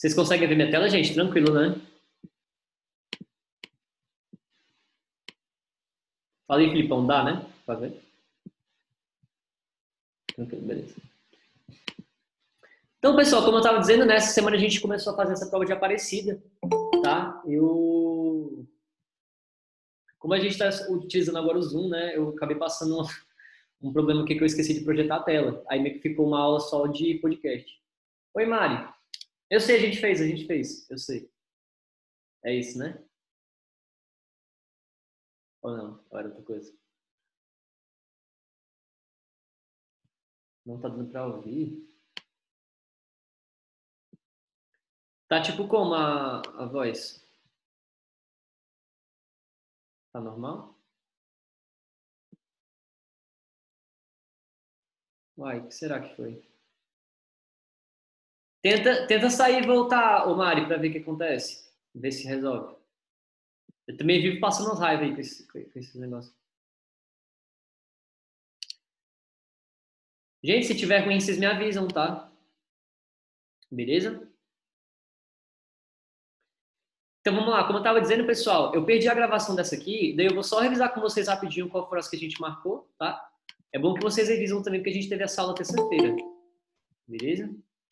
Vocês conseguem ver minha tela, gente? Tranquilo, né? Fala aí, Filipão, dá, né? Pra ver. Tranquilo, beleza. Então, pessoal, como eu estava dizendo, nessa semana a gente começou a fazer essa prova de Aparecida, tá? Como a gente está utilizando agora o Zoom, né? Eu acabei passando um problema aqui que eu esqueci de projetar a tela. Aí meio que ficou uma aula só de podcast. Oi, Mari. Eu sei, a gente fez. Eu sei. É isso, né? Ou não? Ou era outra coisa? Não tá dando pra ouvir? Tá tipo como a voz? Tá normal? Uai, o que será que foi? Tenta sair e voltar, ô Mari, pra ver o que acontece. Ver se resolve. Eu também vivo passando umas raivas aí com esse negócio. Gente, se tiver ruim, vocês me avisam, tá? Beleza? Então vamos lá, como eu estava dizendo, pessoal, eu perdi a gravação dessa aqui, daí eu vou só revisar com vocês rapidinho qual foram as que a gente marcou, tá? É bom que vocês revisam também, porque a gente teve essa aula terça-feira. Beleza?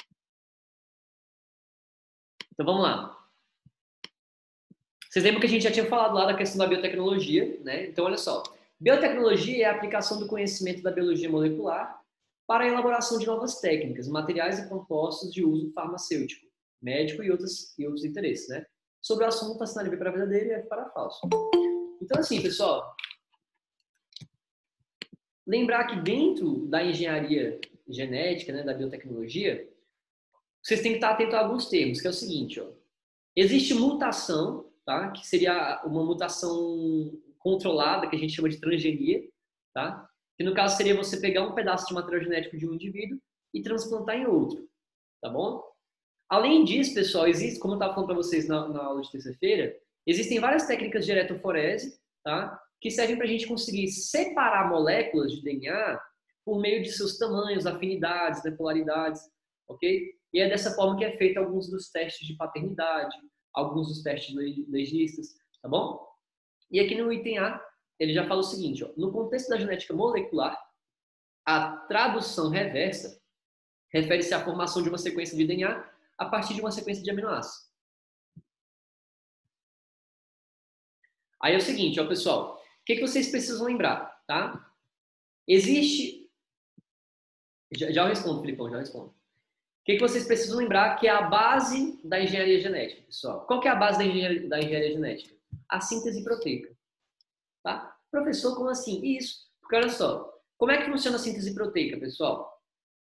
Então vamos lá. Vocês lembram que a gente já tinha falado lá da questão da biotecnologia, né? Então olha só. Biotecnologia é a aplicação do conhecimento da biologia molecular para a elaboração de novas técnicas, materiais e compostos de uso farmacêutico, médico e outros interesses, né? Sobre o assunto, está assinado para verdadeiro e F para falso. Então, assim, pessoal, lembrar que dentro da engenharia genética, né, da biotecnologia, vocês têm que estar atentos a alguns termos, que é o seguinte, ó. Existe mutação, tá? Que seria uma mutação controlada, que a gente chama de transgenia, tá? Que no caso seria você pegar um pedaço de material genético de um indivíduo e transplantar em outro, tá bom? Além disso, pessoal, existe, como eu estava falando para vocês na aula de terça-feira, existem várias técnicas de eletroforese, tá? Que servem para a gente conseguir separar moléculas de DNA por meio de seus tamanhos, afinidades, né, polaridades, ok? E é dessa forma que é feito alguns dos testes de paternidade, alguns dos testes legistas, tá bom? E aqui no item A, ele já fala o seguinte, ó, no contexto da genética molecular, a tradução reversa refere-se à formação de uma sequência de DNA a partir de uma sequência de aminoácidos. Aí é o seguinte, ó, pessoal, o que vocês precisam lembrar, tá? Existe... Já eu respondo, Filipão, já respondo. O que vocês precisam lembrar que é a base da engenharia genética, pessoal? Qual que é a base da engenharia genética? A síntese proteica, tá? Professor, como assim? Isso, porque olha só, como é que funciona a síntese proteica, pessoal?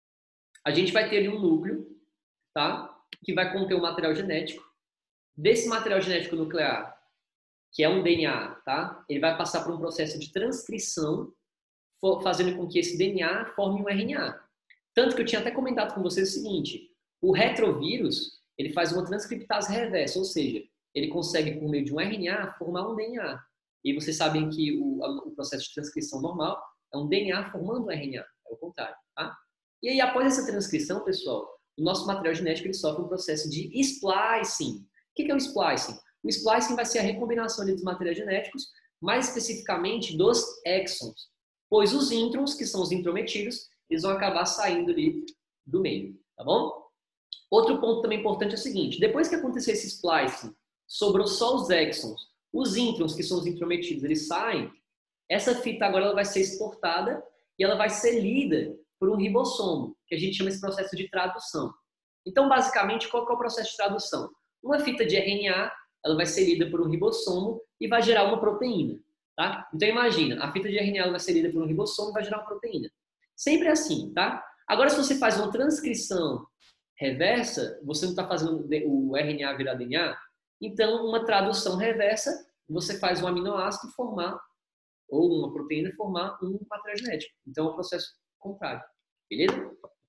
A gente vai ter ali um núcleo, tá? Que vai conter um material genético. Desse material genético nuclear, que é um DNA, tá? Ele vai passar por um processo de transcrição, fazendo com que esse DNA forme um RNA. Tanto que eu tinha até comentado com vocês o seguinte, o retrovírus, ele faz uma transcriptase reversa, ou seja, ele consegue, por meio de um RNA, formar um DNA. E vocês sabem que o processo de transcrição normal é um DNA formando um RNA, é o contrário, tá? E aí, após essa transcrição, pessoal, o nosso material genético ele sofre um processo de splicing. O que é o splicing? O splicing vai ser a recombinação dos materiais genéticos, mais especificamente dos exons, pois os introns, que são os intrometidos, eles vão acabar saindo ali do meio, tá bom? Outro ponto também importante é o seguinte, depois que acontecer esse splicing, sobrou só os exons, os introns, que são os intrometidos, eles saem, essa fita agora ela vai ser exportada e ela vai ser lida por um ribossomo, que a gente chama esse processo de tradução. Então, basicamente, qual que é o processo de tradução? Uma fita de RNA, ela vai ser lida por um ribossomo e vai gerar uma proteína, tá? Então, imagina, a fita de RNA vai ser lida por um ribossomo e vai gerar uma proteína. Sempre assim, tá? Agora, se você faz uma transcrição reversa, você não está fazendo o RNA virar DNA, então, uma tradução reversa, você faz um aminoácido formar, ou uma proteína formar um material genético. Então, é um processo contrário. Beleza?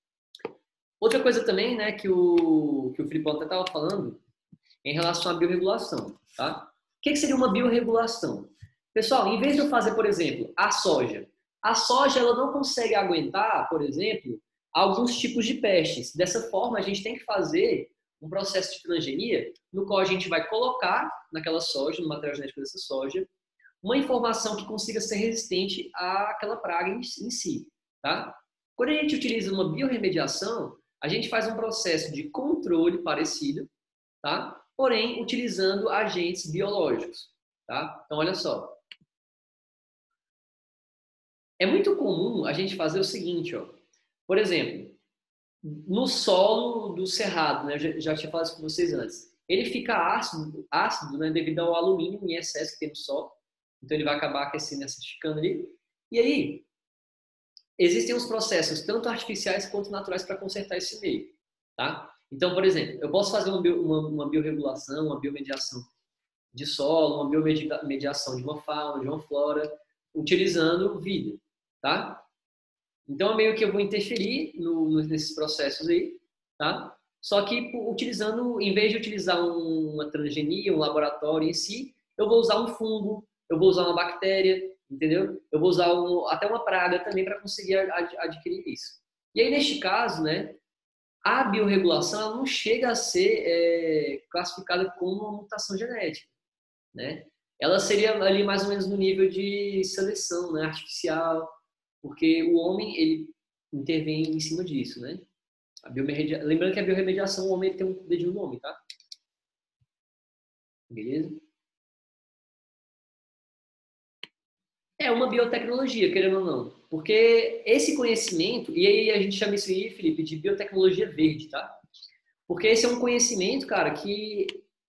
Outra coisa também, né, que o Filipão até estava falando, em relação à biorregulação, tá? O que seria uma biorregulação? Pessoal, em vez de eu fazer, por exemplo, a soja ela não consegue aguentar, por exemplo, alguns tipos de pestes. Dessa forma, a gente tem que fazer um processo de transgenia no qual a gente vai colocar naquela soja, no material genético dessa soja, uma informação que consiga ser resistente àquela praga em si, tá? Quando a gente utiliza uma biorremediação, a gente faz um processo de controle parecido, tá? Porém, utilizando agentes biológicos, tá? Então, olha só. É muito comum a gente fazer o seguinte, ó. Por exemplo, no solo do cerrado, né? Eu já tinha falado isso com vocês antes. Ele fica ácido, né? Devido ao alumínio em excesso que tem no solo. Então, ele vai acabar aquecendo e acidificando ali. E aí, existem os processos, tanto artificiais quanto naturais, para consertar esse meio, tá? Então, por exemplo, eu posso fazer uma biorregulação, uma biomediação de solo, uma biomediação de uma fauna, de uma flora, utilizando vida, tá? Então, é meio que eu vou interferir nesses processos aí, tá? Só que utilizando, em vez de utilizar uma transgenia, um laboratório em si, eu vou usar um fungo, eu vou usar uma bactéria, entendeu? Eu vou usar até uma praga também para conseguir adquirir isso. E aí, neste caso, né, a biorregulação ela não chega a ser classificada como uma mutação genética, né? Ela seria ali mais ou menos no nível de seleção, né, artificial, porque o homem ele intervém em cima disso, né? Lembrando que a biorremediação, o homem tem um dedinho no nome, tá? Beleza? É uma biotecnologia, querendo ou não. Porque esse conhecimento, e aí a gente chama isso aí, Felipe, de biotecnologia verde, tá? Porque esse é um conhecimento, cara, que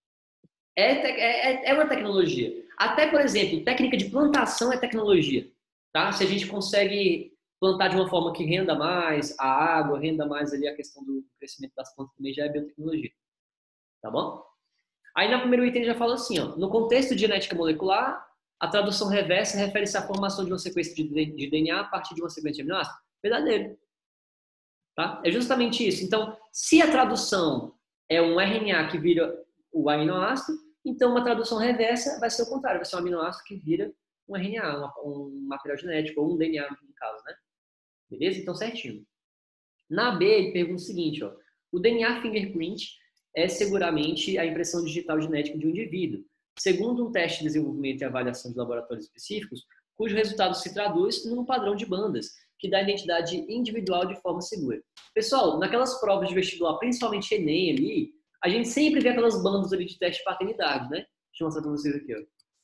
é uma tecnologia. Até, por exemplo, técnica de plantação é tecnologia, tá? Se a gente consegue plantar de uma forma que renda mais a água, renda mais ali a questão do crescimento das plantas também já é biotecnologia, tá bom? Aí no primeiro item já fala assim, ó, no contexto de genética molecular, a tradução reversa refere-se à formação de uma sequência de DNA a partir de uma sequência de aminoácidos. Verdadeiro, tá? É justamente isso. Então, se a tradução é um RNA que vira o aminoácido, então uma tradução reversa vai ser o contrário, vai ser um aminoácido que vira um RNA, um material genético, ou um DNA no caso, né? Beleza? Então, certinho. Na B, ele pergunta o seguinte, ó, o DNA fingerprint é seguramente a impressão digital genética de um indivíduo, segundo um teste de desenvolvimento e avaliação de laboratórios específicos, cujo resultado se traduz num padrão de bandas, que dá identidade individual de forma segura. Pessoal, naquelas provas de vestibular, principalmente Enem ali, a gente sempre vê aquelas bandas ali de teste de paternidade, né? Deixa eu mostrar para vocês aqui, ó.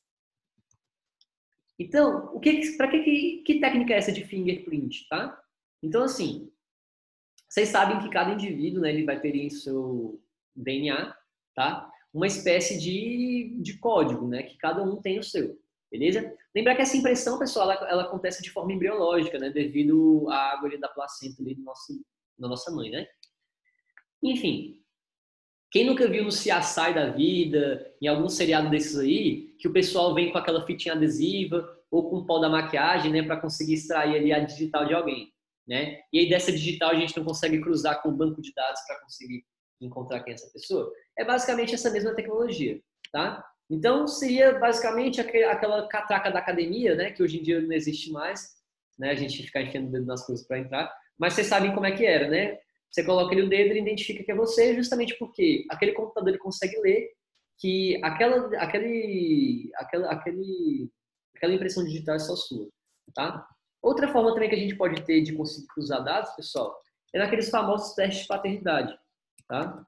Então, que técnica é essa de fingerprint, tá? Então, assim, vocês sabem que cada indivíduo, né, ele vai ter em seu DNA, tá? Uma espécie de código, né? Que cada um tem o seu, beleza? Lembrar que essa impressão, pessoal, ela acontece de forma embriológica, né? Devido à água ali da placenta ali da nossa mãe, né? Enfim, quem nunca viu no CSI da vida, em algum seriado desses aí, que o pessoal vem com aquela fitinha adesiva ou com o pó da maquiagem, né? Para conseguir extrair ali a digital de alguém. Né? E aí dessa digital a gente não consegue cruzar com o banco de dados para conseguir encontrar quem é essa pessoa. É basicamente essa mesma tecnologia, tá? Então seria basicamente aquela catraca da academia, né? Que hoje em dia não existe mais, né? A gente ficar enfiando o dedo nas coisas para entrar. Mas vocês sabem como é que era, né? Você coloca ali o dedo, ele identifica que é você, justamente porque aquele computador ele consegue ler que aquela impressão digital é só sua, tá? Outra forma também que a gente pode ter de conseguir cruzar dados, pessoal, é naqueles famosos testes de paternidade, tá?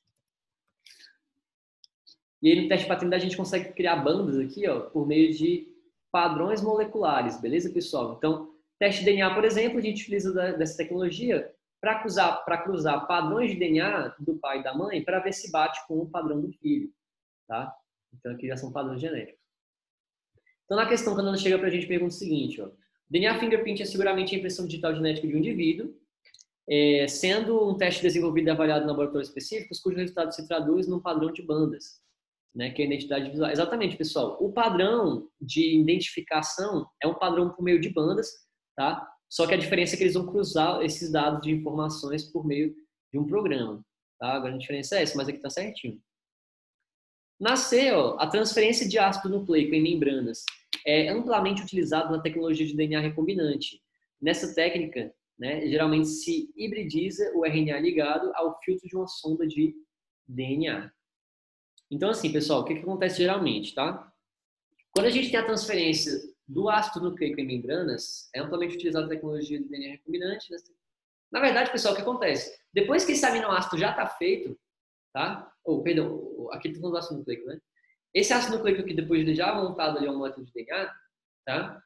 E aí no teste de paternidade a gente consegue criar bandas aqui, ó, por meio de padrões moleculares, beleza, pessoal? Então, teste de DNA, por exemplo, a gente utiliza dessa tecnologia para cruzar padrões de DNA do pai e da mãe para ver se bate com o padrão do filho, tá? Então aqui já são padrões genéticos. Então na questão, quando ela chega para a gente, pergunta o seguinte, ó, DNA fingerprint é seguramente a impressão digital genética de um indivíduo, sendo um teste desenvolvido e avaliado em laboratórios específicos, cujo resultado se traduz num padrão de bandas, né, que é a identidade visual. Exatamente, pessoal. O padrão de identificação é um padrão por meio de bandas, tá? Só que a diferença é que eles vão cruzar esses dados de informações por meio de um programa, tá? Agora a diferença é essa, mas aqui tá certinho. Na C, ó, a transferência de ácido nucleico em membranas é amplamente utilizada na tecnologia de DNA recombinante. Nessa técnica, né, geralmente se hibridiza o RNA ligado ao filtro de uma sonda de DNA. Então, assim, pessoal, o que acontece geralmente, tá? Quando a gente tem a transferência do ácido nucleico em membranas, é amplamente utilizada a tecnologia do DNA recombinante. Né? Na verdade, pessoal, o que acontece? Depois que esse aminoácido já está feito, tá? Perdão, aqui está falando do ácido nucleico, né? Esse ácido nucleico aqui, depois de já montado ali uma molécula de DNA, tá?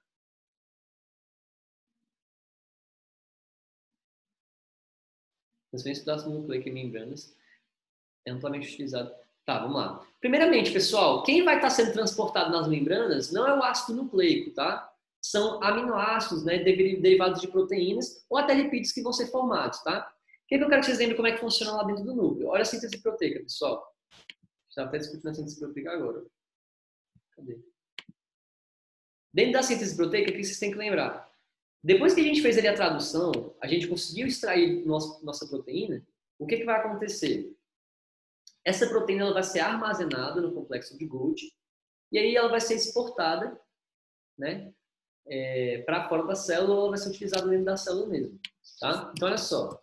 Transferência do ácido nucleico em membranas é amplamente utilizado. Tá, vamos lá. Primeiramente, pessoal, quem vai estar sendo transportado nas membranas não é o ácido nucleico, tá? São aminoácidos, né, derivados de proteínas ou até lipídios que vão ser formados, tá? O que eu quero que vocês lembrem como é que funciona lá dentro do núcleo? Olha a síntese proteica, pessoal. Já até discutindo a síntese proteica agora. Cadê? Dentro da síntese proteica, o que vocês têm que lembrar? Depois que a gente fez ali a tradução, a gente conseguiu extrair nossa proteína, o que vai acontecer? Essa proteína ela vai ser armazenada no complexo de Golgi e aí ela vai ser exportada, né, para fora da célula ou ela vai ser utilizada dentro da célula mesmo. Tá? Então, olha só.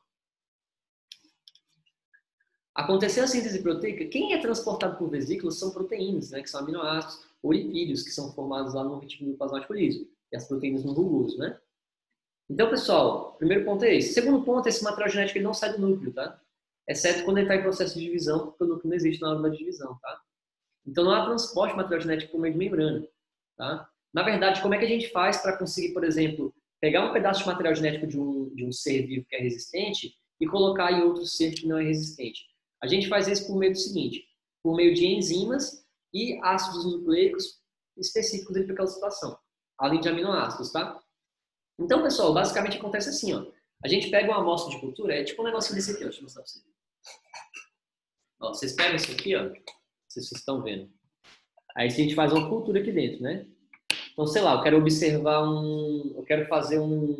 Aconteceu a síntese proteica, quem é transportado por vesículas são proteínas, né, que são aminoácidos, ou lipídios, que são formados lá no retículo plasmático liso, e as proteínas no rugoso, né? Então, pessoal, primeiro ponto é esse. Segundo ponto, esse material genético ele não sai do núcleo, tá? Exceto quando ele está em processo de divisão, porque o núcleo não existe na hora da divisão, tá? Então, não há transporte de material genético por meio de membrana, tá? Na verdade, como é que a gente faz para conseguir, por exemplo, pegar um pedaço de material genético de um ser vivo que é resistente e colocar em outro ser que não é resistente? A gente faz isso por meio do seguinte, por meio de enzimas e ácidos nucleicos específicos para aquela situação, além de aminoácidos, tá? Então, pessoal, basicamente acontece assim, ó. A gente pega uma amostra de cultura, é tipo um negocinho desse aqui, ó. Deixa eu mostrar pra vocês. Ó, vocês pegam isso aqui, ó. Vocês estão vendo. Aí a gente faz uma cultura aqui dentro, né? Então, sei lá, eu quero observar eu quero fazer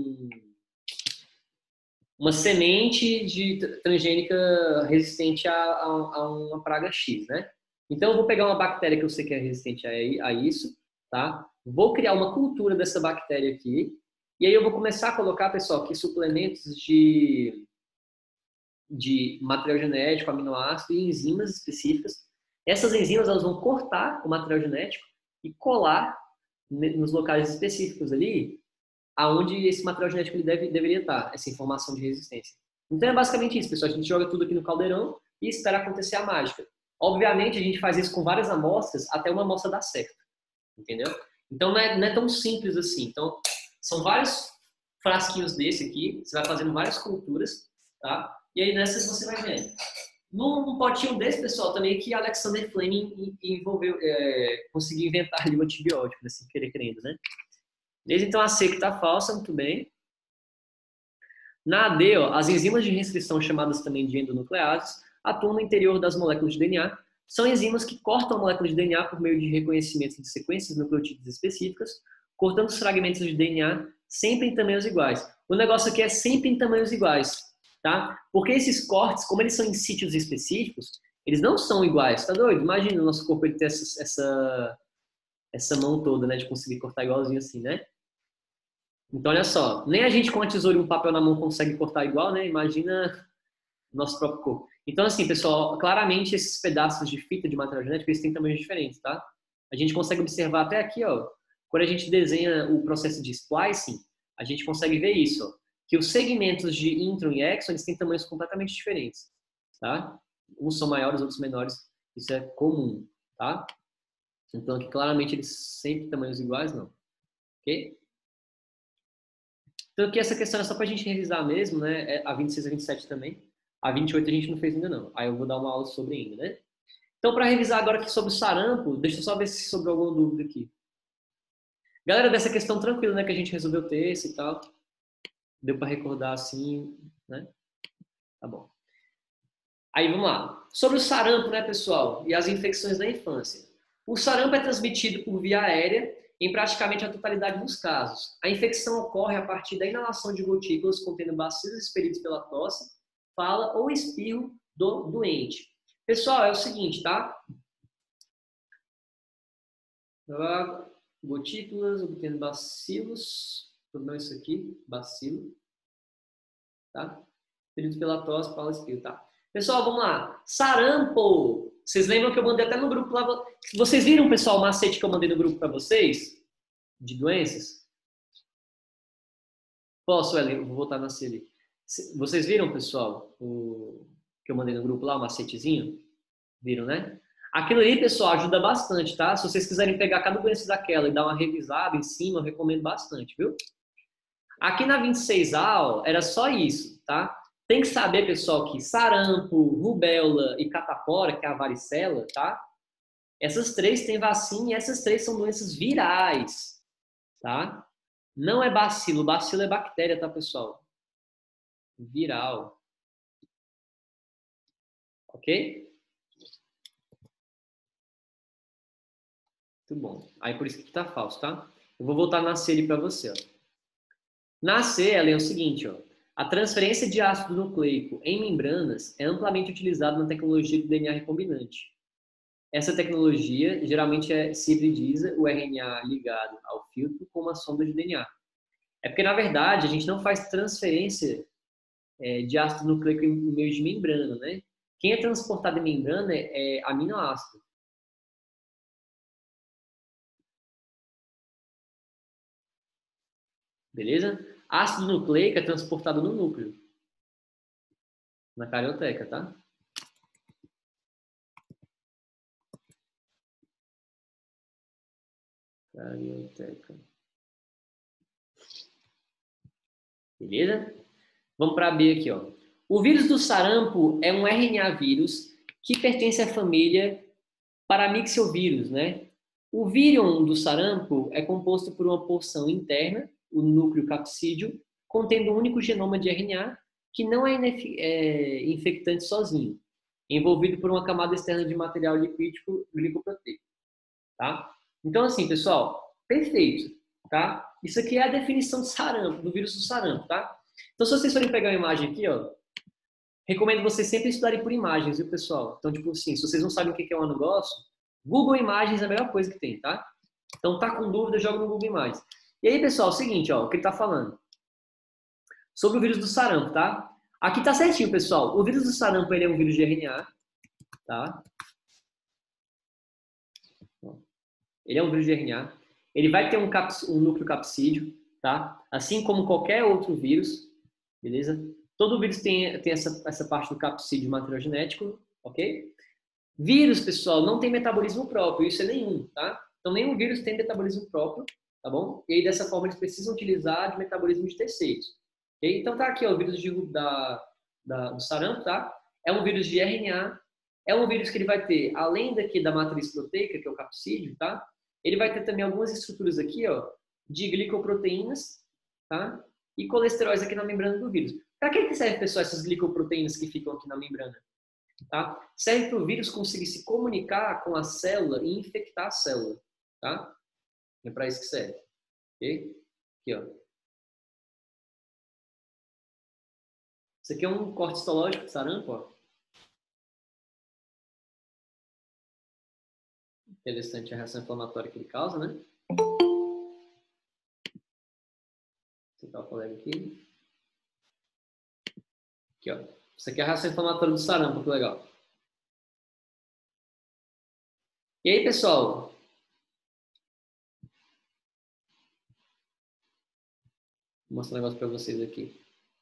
uma semente de transgênica resistente a uma praga X, né? Então, eu vou pegar uma bactéria que eu sei que é resistente a isso, tá? Vou criar uma cultura dessa bactéria aqui. E aí eu vou começar a colocar, pessoal, aqui suplementos de material genético, aminoácido e enzimas específicas. Essas enzimas elas vão cortar o material genético e colar nos locais específicos ali, aonde esse material genético ele deveria estar, essa informação de resistência. Então é basicamente isso, pessoal. A gente joga tudo aqui no caldeirão e espera acontecer a mágica. Obviamente, a gente faz isso com várias amostras até uma amostra dar certo, entendeu? Então não é tão simples assim. Então, são vários frasquinhos desse aqui, você vai fazendo várias culturas, tá? E aí nessas você vai vendo. Num potinho desse, pessoal, também que Alexander Fleming conseguiu inventar ali o antibiótico, né, sem querer querendo, né? Desde então a seca está falsa, muito bem. Na AD, ó, as enzimas de restrição, chamadas também de endonucleases, atuam no interior das moléculas de DNA. São enzimas que cortam a molécula de DNA por meio de reconhecimento de sequências nucleotídeas específicas, cortando os fragmentos de DNA sempre em tamanhos iguais. O negócio aqui é sempre em tamanhos iguais, tá? Porque esses cortes, como eles são em sítios específicos, eles não são iguais, tá doido? Imagina o nosso corpo ele ter essa mão toda, né, de conseguir cortar igualzinho assim, né? Então, olha só, nem a gente com a tesoura e um papel na mão consegue cortar igual, né? Imagina o nosso próprio corpo. Então, assim, pessoal, claramente esses pedaços de fita de material genético, eles têm tamanhos diferentes, tá? A gente consegue observar até aqui, ó, quando a gente desenha o processo de splicing, a gente consegue ver isso, ó, que os segmentos de intron e exon, eles têm tamanhos completamente diferentes, tá? Uns são maiores, outros menores, isso é comum, tá? Então, aqui claramente eles sempre têm tamanhos iguais, não, ok? Então, aqui essa questão é só para a gente revisar mesmo, né? A 26 e a 27 também. A 28 a gente não fez ainda não. Aí eu vou dar uma aula sobre ainda, né? Então, para revisar agora aqui sobre o sarampo, deixa eu só ver se sobrou alguma dúvida aqui. Galera, dessa questão tranquila, né? Que a gente resolveu ter esse e tal. Deu para recordar assim, né? Tá bom. Aí, vamos lá. Sobre o sarampo, né, pessoal? E as infecções da infância. O sarampo é transmitido por via aérea em praticamente a totalidade dos casos. A infecção ocorre a partir da inalação de gotículas contendo bacilos expelidos pela tosse, fala ou espirro do doente. Pessoal, é o seguinte, tá? Gotículas obtendo bacilos, não isso aqui, bacilo, tá? Expelidos pela tosse, fala espirro, tá? Pessoal, vamos lá. Sarampo. Vocês lembram que eu mandei até no grupo lá? Vocês viram, pessoal, o macete que eu mandei no grupo para vocês? De doenças? Posso, Ellen? Eu vou voltar na ali. Vocês viram, pessoal, o que eu mandei no grupo lá, o macetezinho? Viram, né? Aquilo aí, pessoal, ajuda bastante, tá? Se vocês quiserem pegar cada doença daquela e dar uma revisada em cima, eu recomendo bastante, viu? Aqui na 26A, ó, era só isso, tá? Tem que saber, pessoal, que sarampo, rubéola e catapora, que é a varicela, tá? Essas três têm vacina e essas três são doenças virais, tá? Não é bacilo, bacilo é bactéria, tá, pessoal? Viral. Ok? Muito bom. Aí por isso que tá falso, tá? Eu vou voltar na série para você, ó. Na C, ela é o seguinte, ó. A transferência de ácido nucleico em membranas é amplamente utilizada na tecnologia do DNA recombinante. Essa tecnologia geralmente se hibridiza o RNA ligado ao filtro com uma sonda de DNA. É porque, na verdade, a gente não faz transferência de ácido nucleico em meio de membrana, né? Quem é transportado em membrana é aminoácido. Beleza? Ácido nucleico é transportado no núcleo, na carioteca, tá? Carioteca. Beleza? Vamos para B aqui, ó. O vírus do sarampo é um RNA vírus que pertence à família Paramyxovírus, né? O vírion do sarampo é composto por uma porção interna, o núcleo capsídeo, contendo um único genoma de RNA que não é infectante sozinho, envolvido por uma camada externa de material lipídico glicoproteico, tá? Então, assim, pessoal, perfeito, tá? Isso aqui é a definição do sarampo, do vírus do sarampo, tá? Então, se vocês forem pegar uma imagem aqui, ó, recomendo vocês sempre estudarem por imagens, viu, pessoal? Então, tipo assim, se vocês não sabem o que é um negócio, Google Imagens é a melhor coisa que tem, tá? Então, tá com dúvida, joga no Google Imagens. E aí, pessoal, é o seguinte, ó, o que ele tá falando? Sobre o vírus do sarampo, tá? Aqui tá certinho, pessoal. O vírus do sarampo, ele é um vírus de RNA, tá? Ele é um vírus de RNA. Ele vai ter um núcleo capsídeo, tá? Assim como qualquer outro vírus, beleza? Todo vírus tem essa parte do capsídeo material genético, ok? Vírus, pessoal, não tem metabolismo próprio, isso é nenhum, tá? Então, nenhum vírus tem metabolismo próprio, tá bom? E aí, dessa forma, eles precisam utilizar de metabolismo de terceiros. Okay? Então, tá aqui, ó, o vírus do sarampo, tá? É um vírus de RNA, é um vírus que ele vai ter, além daqui da matriz proteica, que é o capsídeo, tá? Ele vai ter também algumas estruturas aqui, ó, de glicoproteínas, tá? E colesteróis aqui na membrana do vírus. Para que serve, pessoal, essas glicoproteínas que ficam aqui na membrana? Tá? Serve para o vírus conseguir se comunicar com a célula e infectar a célula. Tá? É para isso que serve. Okay? Aqui, ó. Isso aqui é um corte histológico de sarampo. Ó. Interessante a reação inflamatória que ele causa, né? Vou sentar o colega aqui. Aqui, ó. Isso aqui é a reação inflamatória do sarampo, que legal. E aí, pessoal? Vou mostrar um negócio para vocês aqui.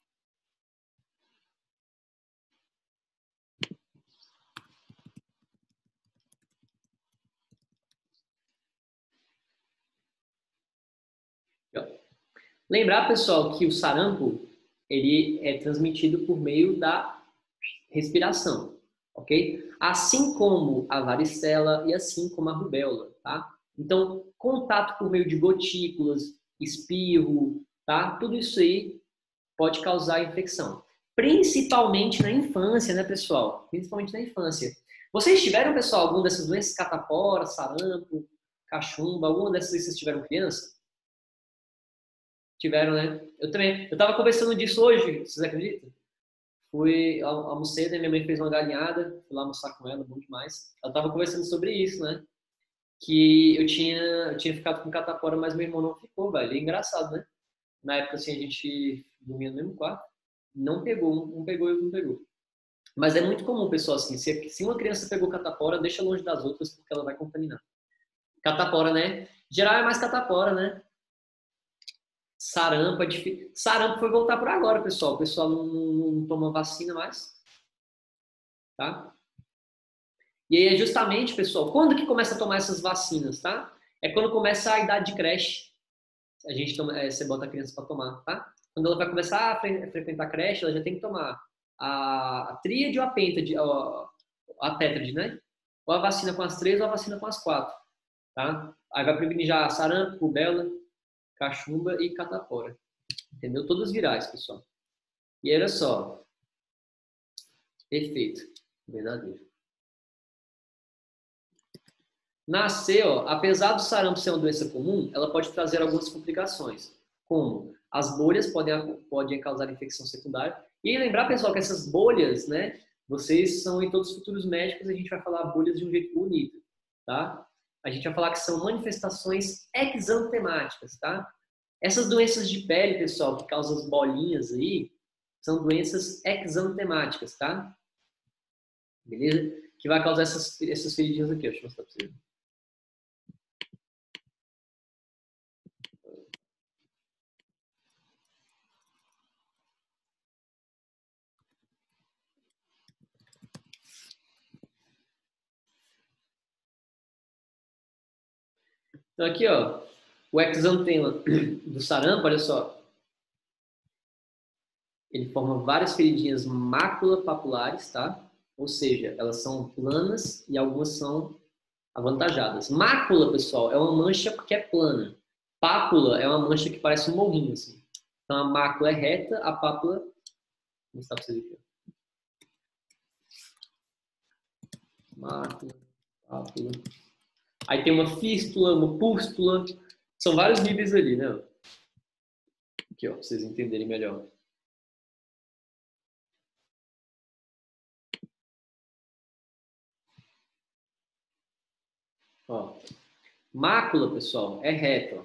Lembrar, pessoal, que o sarampo ele é transmitido por meio da respiração, ok? Assim como a varicela e assim como a rubéola, tá? Então, contato por meio de gotículas, espirro, tá? Tudo isso aí pode causar infecção. Principalmente na infância, né, pessoal? Principalmente na infância. Vocês tiveram, pessoal, alguma dessas doenças? Catapora, sarampo, cachumba, alguma dessas vocês tiveram criança? Tiveram, né? Eu também. Eu tava conversando disso hoje, vocês acreditam? Fui, almocei, né? Minha mãe fez uma galinhada, fui lá almoçar com ela, bom demais. Ela tava conversando sobre isso, né? Que eu tinha ficado com catapora, mas meu irmão não ficou, velho. É engraçado, né? Na época, assim, a gente dormia no mesmo quarto. Não pegou, um pegou e outro não pegou. Mas é muito comum, pessoal, assim, se uma criança pegou catapora, deixa longe das outras porque ela vai contaminar. Catapora, né? Geral é mais catapora, né? Sarampo é difícil. Sarampo foi voltar por agora, pessoal. O pessoal não toma vacina mais, tá? E aí é justamente, pessoal, quando que começa a tomar essas vacinas, tá? É quando começa a idade de creche. A gente toma, você bota a criança para tomar, tá? Quando ela vai começar a frequentar a creche, ela já tem que tomar a tríade ou a pêntade, a tétrade, né? Ou a vacina com as 3 ou a vacina com as 4, tá? Aí vai prevenir já sarampo, rubéola, cachumba e catapora. Entendeu? Todas virais, pessoal. E era só. Efeito verdadeiro. Nascer, ó, apesar do sarampo ser uma doença comum, ela pode trazer algumas complicações, como as bolhas podem causar infecção secundária. E lembrar, pessoal, que essas bolhas, né, vocês são em todos os futuros médicos, a gente vai falar bolhas de um jeito bonito, tá? A gente vai falar que são manifestações exantemáticas, tá? Essas doenças de pele, pessoal, que causam as bolinhas aí, são doenças exantemáticas, tá? Beleza? Que vai causar essas feridinhas aqui, deixa eu mostrar pra vocês. Então aqui, ó, o exantema do sarampo, olha só, ele forma várias feridinhas mácula-papulares, tá? Ou seja, elas são planas e algumas são avantajadas. Mácula, pessoal, é uma mancha que é plana. Pápula é uma mancha que parece um morrinho, assim. Então a mácula é reta, a pápula... Vou mostrar pra vocês aqui. Mácula, pápula. Aí tem uma fístula, uma pústula. São vários níveis ali, né? Aqui, ó, pra vocês entenderem melhor. Ó, mácula, pessoal, é reta.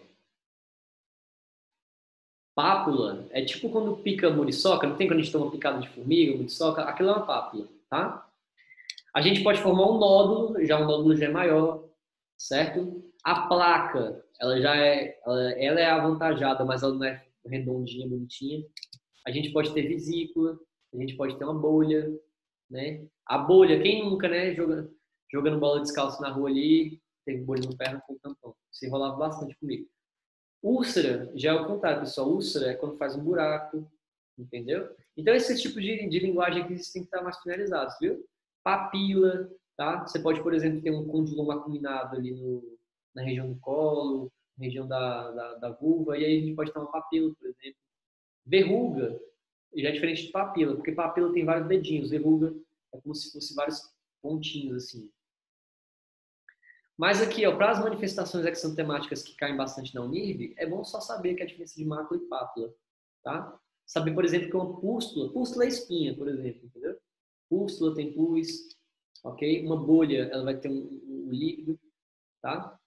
Pápula é tipo quando pica muriçoca, não tem quando a gente toma picada de formiga, muriçoca? Aquilo é uma pápula, tá? A gente pode formar um nódulo, já um nódulo já é maior, certo? A placa, ela é avantajada, mas ela não é redondinha, bonitinha. A gente pode ter vesícula, a gente pode ter uma bolha, né? A bolha, quem nunca, né, jogando bola descalço na rua ali, teve bolha no pé com tampão. Isso enrolava bastante comigo. Úlcera já é o contrário, pessoal. Úlcera é quando faz um buraco, entendeu? Então, esse tipo de linguagem aqui tem que estar mais finalizados, viu? Papila, tá? Você pode, por exemplo, ter um condiloma acuminado ali na região do colo, na região da vulva, e aí a gente pode ter uma papila, por exemplo. Verruga já é diferente de papila, porque papila tem vários dedinhos, verruga é como se fosse vários pontinhos, assim. Mas aqui, ó, para as manifestações exantemáticas que caem bastante na UNIRV, é bom só saber que é a diferença de mácula e pápula, tá? Saber, por exemplo, que uma pústula é espinha, por exemplo, entendeu? Pústula tem pus, ok? Uma bolha, ela vai ter um líquido, tá?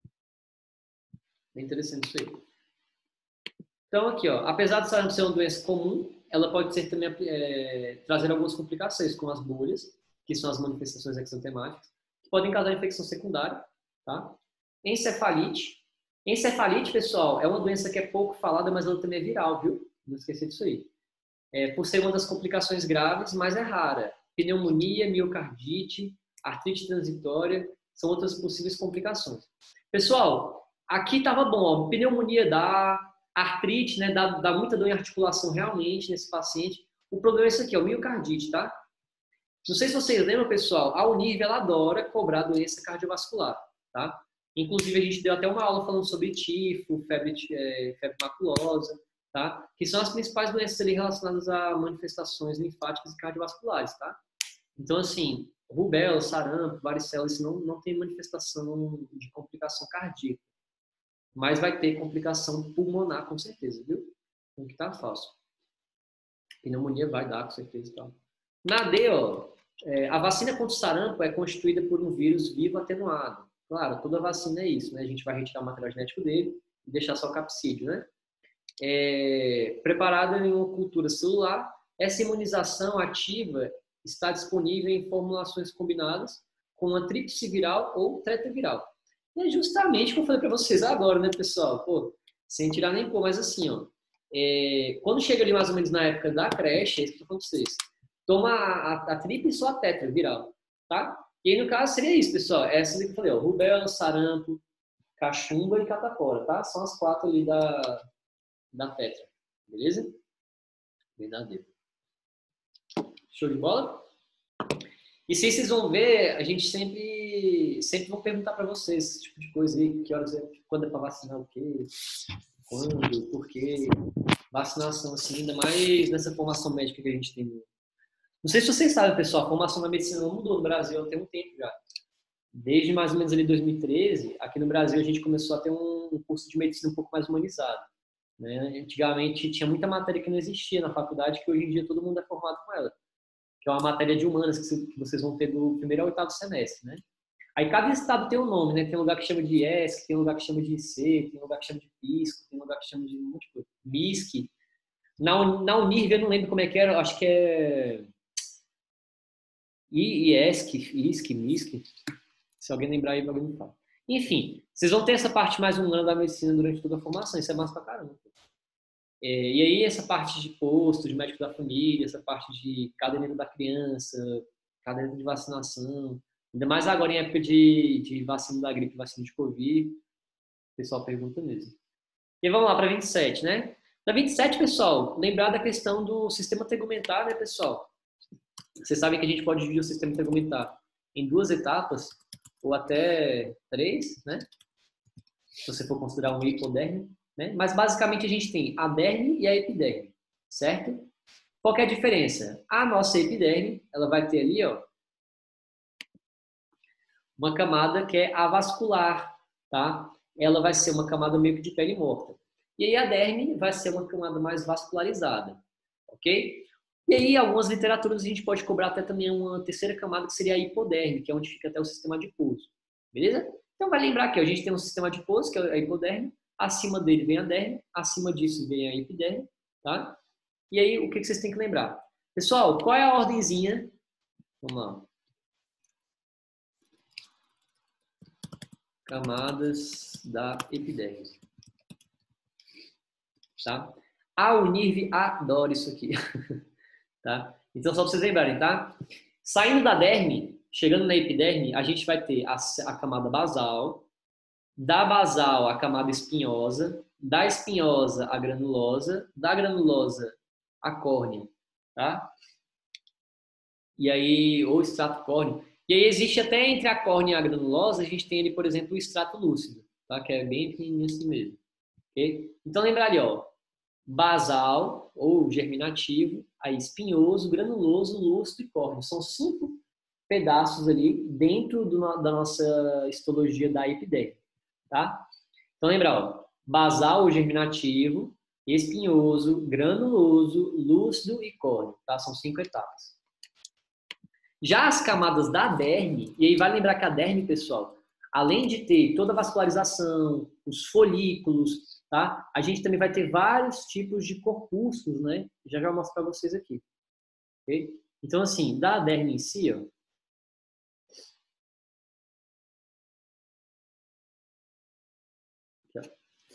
É interessante isso aí. Então, aqui, ó, apesar de sarampo ser uma doença comum, ela pode ser também trazer algumas complicações, como as bolhas, que são as manifestações exantemáticas, que podem causar infecção secundária, tá? Encefalite. Encefalite, pessoal, é uma doença que é pouco falada, mas ela também é viral, viu? Não esqueça disso aí. Por ser uma das complicações graves, mas é rara. Pneumonia, miocardite, artrite transitória, são outras possíveis complicações. Pessoal, aqui estava bom, ó, pneumonia dá, artrite, né, dá muita dor em articulação realmente nesse paciente. O problema é isso aqui, ó, miocardite, tá? Não sei se vocês lembram, pessoal, a Unirv, ela adora cobrar doença cardiovascular, tá? Inclusive, a gente deu até uma aula falando sobre tifo, febre maculosa, tá? Que são as principais doenças ali relacionadas a manifestações linfáticas e cardiovasculares, tá? Então, assim, rubéola, sarampo, varicela, isso não tem manifestação de complicação cardíaca, mas vai ter complicação pulmonar, com certeza, viu? O que tá fácil. Pneumonia vai dar, com certeza, tá? Na D, ó, a vacina contra o sarampo é constituída por um vírus vivo atenuado. Claro, toda vacina é isso, né? A gente vai retirar o material genético dele e deixar só o capsídeo, né? Preparada em uma cultura celular, essa imunização ativa está disponível em formulações combinadas com uma tríplice viral ou tetraviral. E é justamente o que eu falei para vocês agora, né, pessoal? Pô, sem tirar nem pôr, mas assim, ó, quando chega ali mais ou menos na época da creche, é isso que eu falei para vocês, toma a tríplice ou a tetraviral, tá? E aí, no caso, seria isso, pessoal. Essas que eu falei, ó, rubéola, sarampo, cachumba e catapora, tá? São as 4 ali da tetra, beleza? Verdadeiro. Show de bola? E se vocês vão ver, a gente sempre vou perguntar para vocês esse tipo de coisa aí, que horas quando é para vacinar o quê, quando, por quê, vacinação assim, ainda mais nessa formação médica que a gente tem. Não sei se vocês sabem, pessoal, a formação da medicina não mudou no Brasil há tem um tempo já. Desde mais ou menos ali 2013, aqui no Brasil a gente começou a ter um curso de medicina um pouco mais humanizado, né? Antigamente tinha muita matéria que não existia na faculdade, que hoje em dia todo mundo é formado com ela, que é uma matéria de humanas que vocês vão ter do primeiro ao oitavo semestre, né? Aí cada estado tem um nome, né? Tem um lugar que chama de ESC, tem um lugar que chama de IC, tem um lugar que chama de PISCO, tem um lugar que chama de MISC. Na Unirv eu não lembro como é que era, acho que é IESC, ISC, MISC. Se alguém lembrar aí, alguém me fala. Enfim, vocês vão ter essa parte mais humana da medicina durante toda a formação, isso é massa pra caramba. E aí essa parte de posto, de médico da família, essa parte de caderneta da criança, caderneta de vacinação, ainda mais agora em época de vacina da gripe, vacina de Covid, o pessoal pergunta mesmo. E vamos lá para 27, né? Na 27, pessoal, lembrar da questão do sistema tegumentar, né, pessoal? Vocês sabem que a gente pode dividir o sistema tegumentar em 2 etapas, ou até 3, né? Se você for considerar um hipoderme, né? Mas basicamente a gente tem a derme e a epiderme, certo? Qual que é a diferença? A nossa epiderme, ela vai ter ali, ó, uma camada que é avascular, tá? Ela vai ser uma camada meio que de pele morta. E aí a derme vai ser uma camada mais vascularizada, ok? E aí, algumas literaturas a gente pode cobrar até também uma terceira camada, que seria a hipoderme, que é onde fica até o sistema adiposo. Beleza? Então, vai lembrar que a gente tem um sistema adiposo, que é a hipoderme, acima dele vem a derme, acima disso vem a epiderme, tá? E aí, o que vocês têm que lembrar? Pessoal, qual é a ordenzinha? Vamos lá. Camadas da epiderme. Tá? A Unirv adora isso aqui. Tá? Então, só para vocês lembrarem, tá? Saindo da derme, chegando na epiderme, a gente vai ter a camada basal, da basal a camada espinhosa, da espinhosa a granulosa, da granulosa a córnea, tá? E aí, ou extrato córneo. E aí existe até entre a córnea e a granulosa, a gente tem ali, por exemplo, o extrato lúcido, tá? Que é bem pequenininho assim mesmo. Okay? Então, lembrar ali, ó, basal ou germinativo, aí espinhoso, granuloso, lúcido e córneo. São 5 pedaços ali dentro da nossa histologia da epiderme, tá? Então lembra, ó, basal ou germinativo, espinhoso, granuloso, lúcido e córneo, tá? São 5 etapas. Já as camadas da derme, e aí vai lembrar que a derme, pessoal, além de ter toda a vascularização, os folículos, tá? A gente também vai ter vários tipos de corpúsculos, né? Já vou mostrar para vocês aqui. Okay? Então, assim, da derme em si, ó. Aqui, ó.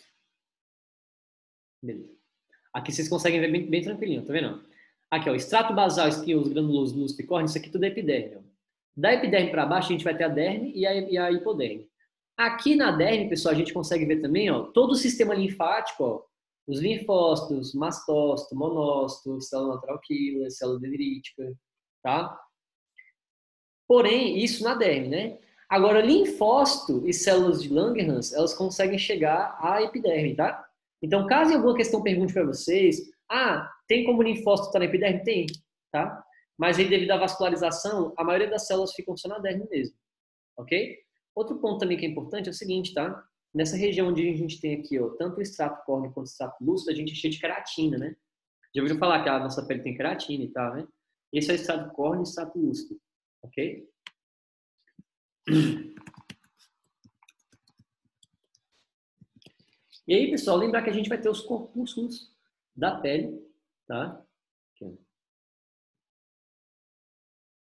Beleza. Aqui vocês conseguem ver bem tranquilinho, tá vendo? Aqui, ó, extrato basal, espinhoso, granuloso, lúcido e córneo, isso aqui tudo é epiderme, ó. Da epiderme para baixo, a gente vai ter a derme e a hipoderme. Aqui na derme, pessoal, a gente consegue ver também, ó, todo o sistema linfático, ó, os linfócitos, mastócito, monócito, célula natural killer, célula dendrítica, tá? Porém, isso na derme, né? Agora, linfócito e células de Langerhans, elas conseguem chegar à epiderme, tá? Então, caso em alguma questão pergunte para vocês, tem como linfócito estar na epiderme? Tem, tá? Mas aí, devido à vascularização, a maioria das células ficam só na derme mesmo, ok? Outro ponto também que é importante é o seguinte, tá? Nessa região onde a gente tem aqui, ó, tanto o extrato córneo quanto o extrato lúcido, a gente é cheio de queratina, né? Já ouviu falar que a nossa pele tem queratina e tal, né? Esse é o extrato córneo e o extrato lúcido, ok? E aí, pessoal, lembrar que a gente vai ter os corpúsculos da pele, tá? Aqui.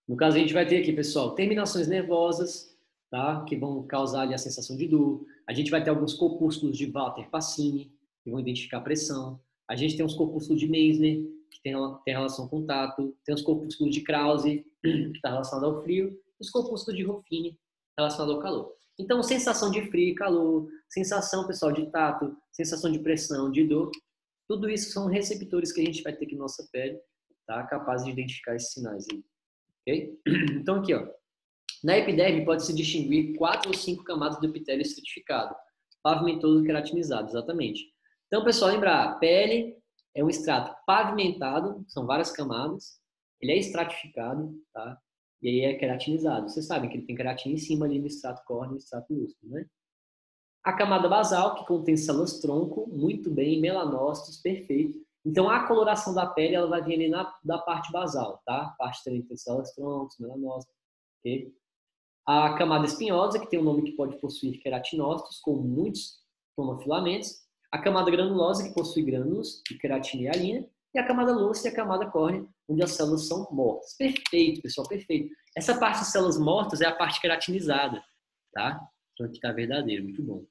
No caso, a gente vai ter aqui, pessoal, terminações nervosas, tá? Que vão causar ali a sensação de dor. A gente vai ter alguns corpúsculos de Walter-Pacini, que vão identificar a pressão. A gente tem os corpúsculos de Meissner, que tem relação com o tato. Tem os corpúsculos de Krause, que está relacionado ao frio. E os corpúsculos de Ruffini, relacionado ao calor. Então, sensação de frio e calor, sensação, pessoal, de tato, sensação de pressão, de dor, tudo isso são receptores que a gente vai ter aqui na nossa pele, tá? Capazes de identificar esses sinais aí. Okay? Então, aqui, ó. Na epiderme pode-se distinguir 4 ou 5 camadas do epitélio estratificado, pavimentoso queratinizado, exatamente. Então, pessoal, lembrar, a pele é um extrato pavimentado, são várias camadas, ele é estratificado, tá? E aí é queratinizado. Vocês sabem que ele tem queratina em cima ali no extrato córneo e no extrato lúcido, né? A camada basal, que contém células tronco, muito bem, melanócitos, perfeito. Então, a coloração da pele, ela vai vir ali da parte basal, tá? A parte também tem células troncos, melanócitos, ok? A camada espinhosa, que tem um nome que pode possuir queratinócitos, com muitos tomofilamentos. A camada granulosa, que possui grânulos de queratina e hialina. E a camada lúcida e a camada córnea, onde as células são mortas. Perfeito, pessoal, perfeito. Essa parte de células mortas é a parte queratinizada, tá? Então aqui está verdadeiro, muito bom.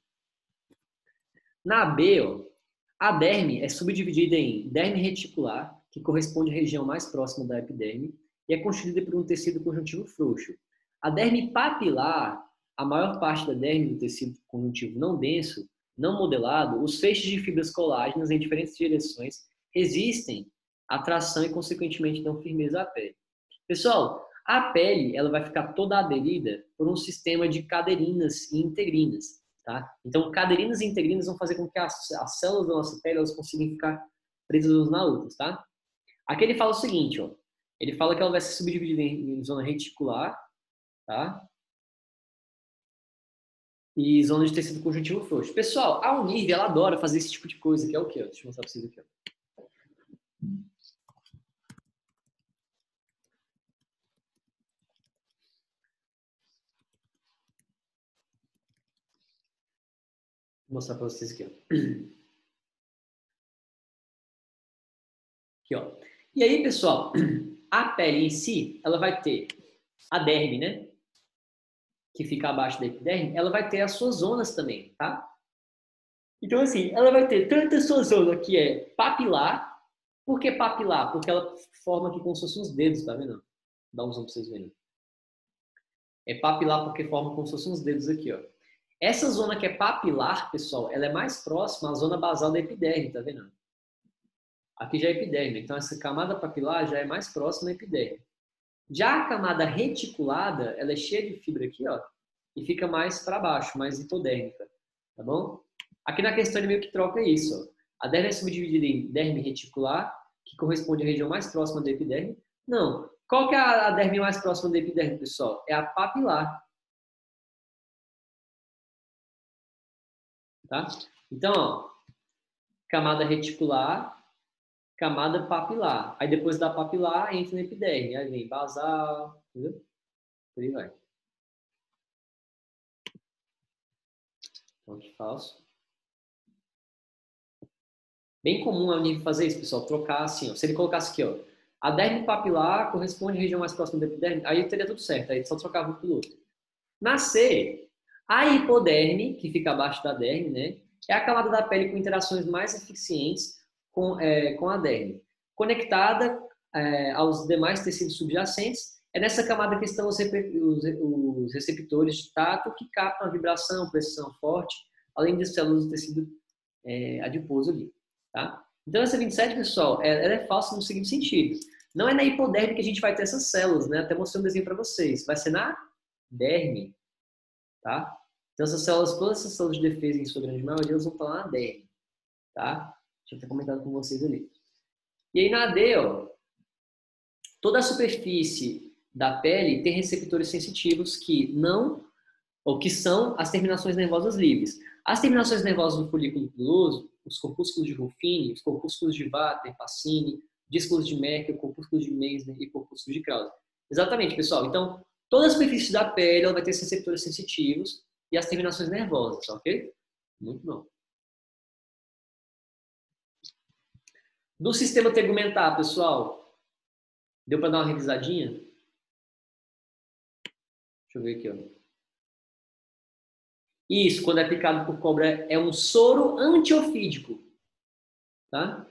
Na B, ó, a derme é subdividida em derme reticular, que corresponde à região mais próxima da epiderme, e é constituída por um tecido conjuntivo frouxo. A derme papilar, a maior parte da derme do tecido conjuntivo não denso, não modelado, os feixes de fibras colágenas em diferentes direções resistem à tração e, consequentemente, dão firmeza à pele. Pessoal, a pele ela vai ficar toda aderida por um sistema de caderinas e integrinas. Tá? Então, caderinas e integrinas vão fazer com que as células da nossa pele elas consigam ficar presas umas na outra, tá? Aqui ele fala o seguinte, ó. Ele fala que ela vai ser subdividida em zona reticular, tá? E zona de tecido conjuntivo frouxo. Pessoal, a Univ, ela adora fazer esse tipo de coisa, que é o quê? Deixa eu mostrar pra vocês aqui, ó. Vou mostrar pra vocês aqui, ó. Aqui, ó. E aí, pessoal, a pele em si, ela vai ter a derme, né? Que fica abaixo da epiderme, ela vai ter as suas zonas também, tá? Então, assim, ela vai ter tanto a sua zona que é papilar. Por que papilar? Porque ela forma aqui como se fossem uns dedos, tá vendo? Dá um zoom pra vocês verem. É papilar porque forma como se fossem uns dedos aqui, ó. Essa zona que é papilar, pessoal, ela é mais próxima à zona basal da epiderme, tá vendo? Aqui já é epiderme, então essa camada papilar já é mais próxima à epiderme. Já a camada reticulada, ela é cheia de fibra aqui, ó, e fica mais para baixo, mais hipodérmica, tá bom? Aqui na questão ele meio que troca isso, ó. A derme é subdividida em derme reticular, que corresponde à região mais próxima da epiderme. Não. Qual que é a derme mais próxima da epiderme, pessoal? É a papilar, tá? Então, ó, camada reticular, camada papilar. Aí depois da papilar entra na epiderme, aí vem basal, entendeu? Por aí vai. Então, aqui falso. Bem comum a Univ fazer isso, pessoal, trocar assim, ó. Se ele colocasse aqui, ó, a derme papilar corresponde à região mais próxima da epiderme, aí teria tudo certo, aí só trocava um pelo outro. Na C, a hipoderme, que fica abaixo da derme, né, é a camada da pele com interações mais eficientes com a derme. Conectada aos demais tecidos subjacentes, é nessa camada que estão os receptores de tato que captam a vibração, pressão forte, além de células do tecido adiposo ali. Tá? Então, essa 27, pessoal, ela é falsa no seguinte sentido. Não é na hipoderme que a gente vai ter essas células, né? Até mostrei um desenho para vocês. Vai ser na derme, tá? Então, essas células, todas essas células de defesa, em sua grande maioria, elas vão estar lá na derme, tá? Deixa eu ter comentado com vocês ali. E aí, na D, ó, toda a superfície da pele tem receptores sensitivos que não, ou que são as terminações nervosas livres. As terminações nervosas do folículo piloso, os corpúsculos de Ruffini, os corpúsculos de Vater, Pacini, dísculos de Merkel, corpúsculos de Meissner e corpúsculos de Krause. Exatamente, pessoal. Então, toda a superfície da pele ela vai ter receptores sensitivos e as terminações nervosas, ok? Muito bom. Do sistema tegumentar, pessoal, deu para dar uma revisadinha? Deixa eu ver aqui, ó. Isso, quando é picado por cobra, é um soro antiofídico, tá?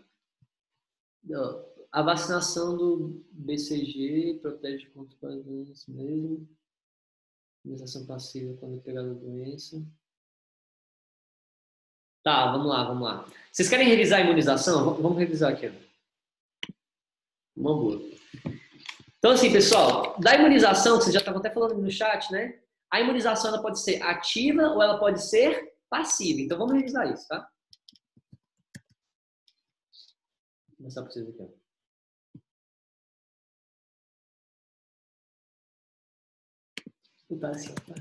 A vacinação do BCG protege contra a doença mesmo. Imunização passiva quando é pegada a doença. Tá, vamos lá, vamos lá. Vocês querem revisar a imunização? Vamos revisar aqui. Uma boa. Então, assim, pessoal, da imunização, que vocês já estavam até falando no chat, né? A imunização ela pode ser ativa ou ela pode ser passiva. Então, vamos revisar isso, tá? Vou mostrar para vocês aqui. Tá assim, tá?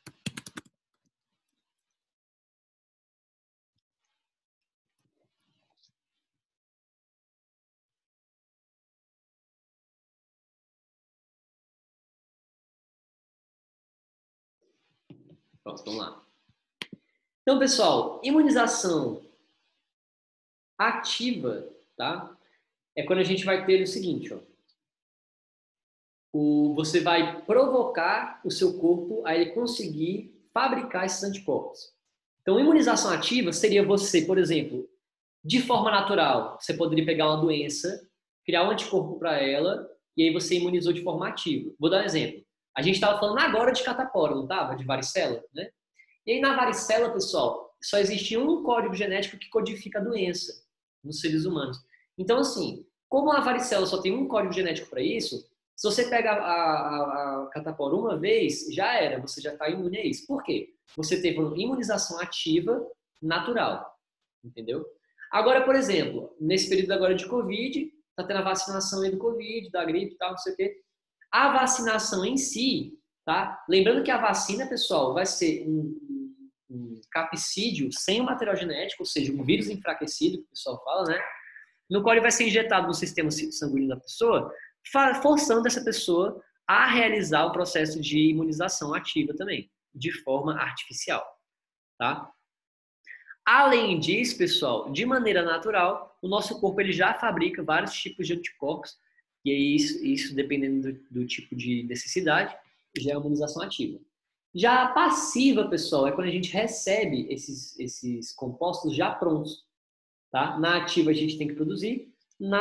Pronto, vamos lá. Então, pessoal, imunização ativa, tá? É quando a gente vai ter o seguinte, ó. Você vai provocar o seu corpo a ele conseguir fabricar esses anticorpos. Então, imunização ativa seria você, por exemplo, de forma natural, você poderia pegar uma doença, criar um anticorpo para ela, e aí você imunizou de forma ativa. Vou dar um exemplo. A gente estava falando agora de catapora, não estava? De varicela, né? E aí na varicela, pessoal, só existe um código genético que codifica a doença nos seres humanos. Então, assim, como a varicela só tem um código genético para isso, se você pega a catapora uma vez, já era, você já está imune a isso. Por quê? Você teve uma imunização ativa natural, entendeu? Agora, por exemplo, nesse período agora de Covid, está tendo a vacinação aí do Covid, da gripe e tal, não sei o quê. A vacinação em si, tá? Lembrando que a vacina, pessoal, vai ser um capsídeo sem o material genético, ou seja, um vírus enfraquecido, que o pessoal fala, né? No qual ele vai ser injetado no sistema sanguíneo da pessoa, forçando essa pessoa a realizar o processo de imunização ativa também, de forma artificial, tá? Além disso, pessoal, de maneira natural, o nosso corpo ele já fabrica vários tipos de anticorpos, e aí isso dependendo do tipo de necessidade, já é uma imunização ativa. Já a passiva, pessoal, é quando a gente recebe esses compostos já prontos, tá? Na ativa a gente tem que produzir,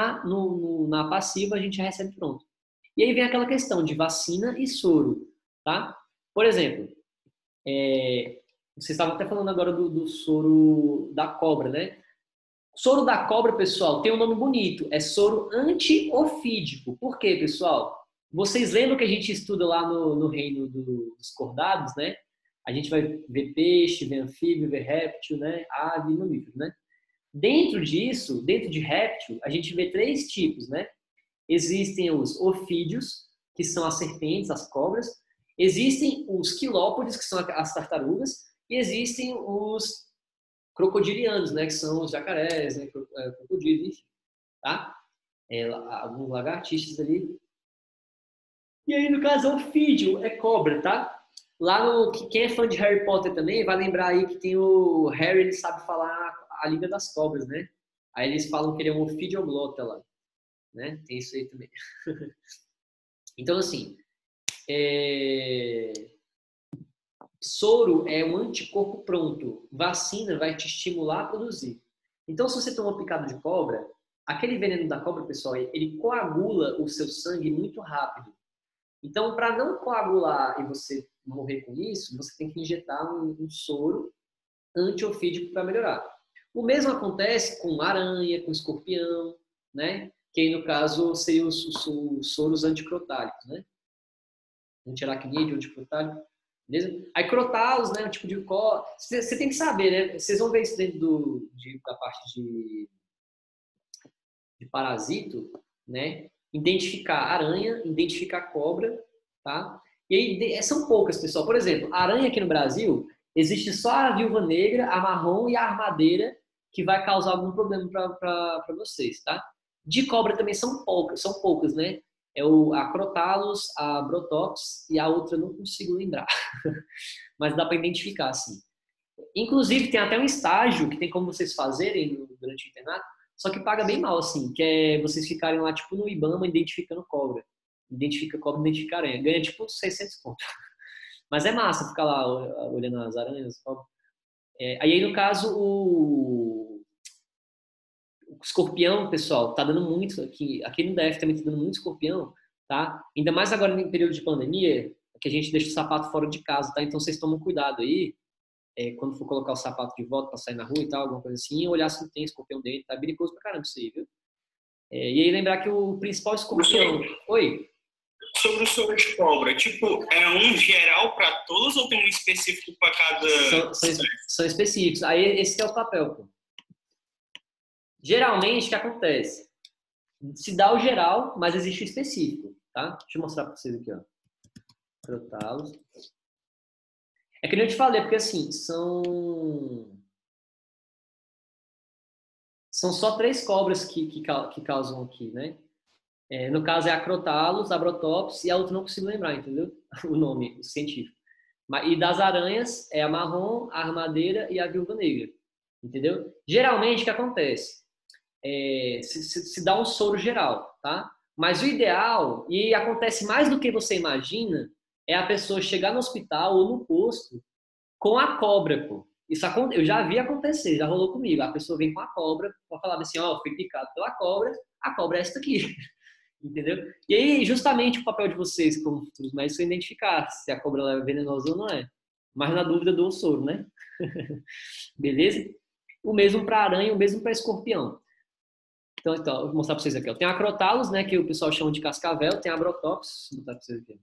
na passiva a gente já recebe pronto. E aí vem aquela questão de vacina e soro, tá? Por exemplo, vocês estavam até falando agora do soro da cobra, né? Soro da cobra, pessoal, tem um nome bonito. É soro antiofídico. Por quê, pessoal? Vocês lembram que a gente estuda lá no reino dos cordados, né? A gente vai ver peixe, ver anfíbio, ver réptil, né? Ave e mamífero, né? Dentro disso, dentro de réptil, a gente vê três tipos, né? Existem os ofídeos, que são as serpentes, as cobras. Existem os quilópodes, que são as tartarugas. E existem os crocodilianos, né? Que são os jacarés, né? Crocodilos, enfim, tá? Alguns lagartixas ali. E aí, no caso, o ofídeo é cobra, tá? Lá no... Quem é fã de Harry Potter também vai lembrar aí que tem o Harry, ele sabe falar a língua das cobras, né? Aí eles falam que ele é um ofidioglota lá, né? Tem isso aí também. Então, assim, soro é um anticorpo pronto. Vacina vai te estimular a produzir. Então, se você tomou picado de cobra, aquele veneno da cobra, pessoal, ele coagula o seu sangue muito rápido. Então, para não coagular e você morrer com isso, você tem que injetar um soro antiofídico para melhorar. O mesmo acontece com aranha, com escorpião, né? Que aí, no caso, seriam os soros anticrotálicos, né? Antiaracnídeo, anticrotálico. Beleza? Aí, crotalos, né? Um tipo de você tem que saber, né? Vocês vão ver isso dentro da parte de parasito, né? Identificar aranha, identificar cobra, tá? E aí, são poucas, pessoal. Por exemplo, aranha aqui no Brasil, existe só a viúva negra, a marrom e a armadeira que vai causar algum problema para vocês, tá? De cobra também são poucas, né? A Crotalus, a Brotox e a outra eu não consigo lembrar. Mas dá para identificar, assim. Inclusive, tem até um estágio que tem como vocês fazerem durante o internato, só que paga bem mal, assim, que é vocês ficarem lá, tipo, no Ibama, identificando cobra. Identifica cobra, identifica aranha. Ganha, tipo, 600 conto. Mas é massa ficar lá olhando as aranhas. Aí, no caso, o escorpião, pessoal, tá dando muito aqui no DF também tá dando muito escorpião, tá? Ainda mais agora no período de pandemia, que a gente deixa o sapato fora de casa, tá? Então vocês tomam cuidado aí, quando for colocar o sapato de volta para sair na rua e tal, alguma coisa assim, olhar se não tem escorpião dentro, tá? É perigoso pra caramba isso aí, viu? E aí lembrar que o principal escorpião... Oi? Sobre o soro de cobra, tipo, é um geral para todos ou tem um específico para cada... São específicos. Aí esse que é o papel, pô. Geralmente, o que acontece? Se dá o geral, mas existe o específico, tá? Deixa eu mostrar para vocês aqui, ó. Crotalos. É que nem eu te falei, porque assim, são só 3 cobras que causam aqui, né? No caso é a Crotalus, a Brotops e a outra não consigo lembrar, entendeu? O nome científico. E das aranhas é a marrom, a armadeira e a viúva negra, entendeu? Geralmente o que acontece? Se dá um soro geral, tá? Mas o ideal, e acontece mais do que você imagina, é a pessoa chegar no hospital ou no posto com a cobra, pô. Isso eu já vi acontecer, já rolou comigo. A pessoa vem com a cobra, para falar assim, ó, fui picado pela cobra, a cobra é essa aqui. Entendeu? E aí, justamente o papel de vocês como futuros médicos é identificar se a cobra é venenosa ou não é. Mas na dúvida do soro, né? Beleza? O mesmo para aranha, o mesmo para escorpião. Então, eu vou mostrar para vocês aqui. Ó. Tem a Crotalus, né, que o pessoal chama de cascavel. Tem a Brotops. Vou botar para vocês aqui.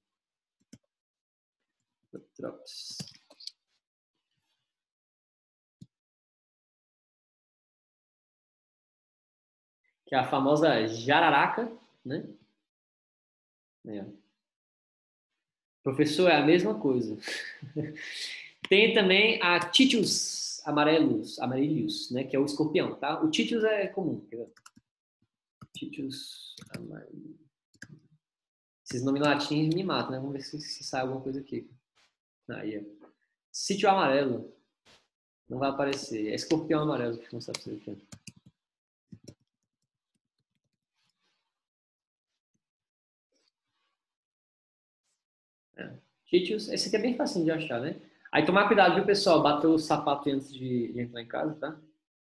Brotops. Que é a famosa jararaca, né? Professor, é a mesma coisa. Tem também a Titius amarelos, né, que é o escorpião, tá? O Titius é comum, quer ver? Titius amarelos. Esses nomes latinos me matam, né? Vamos ver se sai alguma coisa aqui. Aí, ó. Sítio amarelo. Não vai aparecer. É escorpião amarelo. Deixa eu mostrar pra vocês aqui. Titius, esse aqui é bem facinho de achar, né? Aí tomar cuidado, viu, pessoal? Bater o sapato antes de entrar em casa, tá?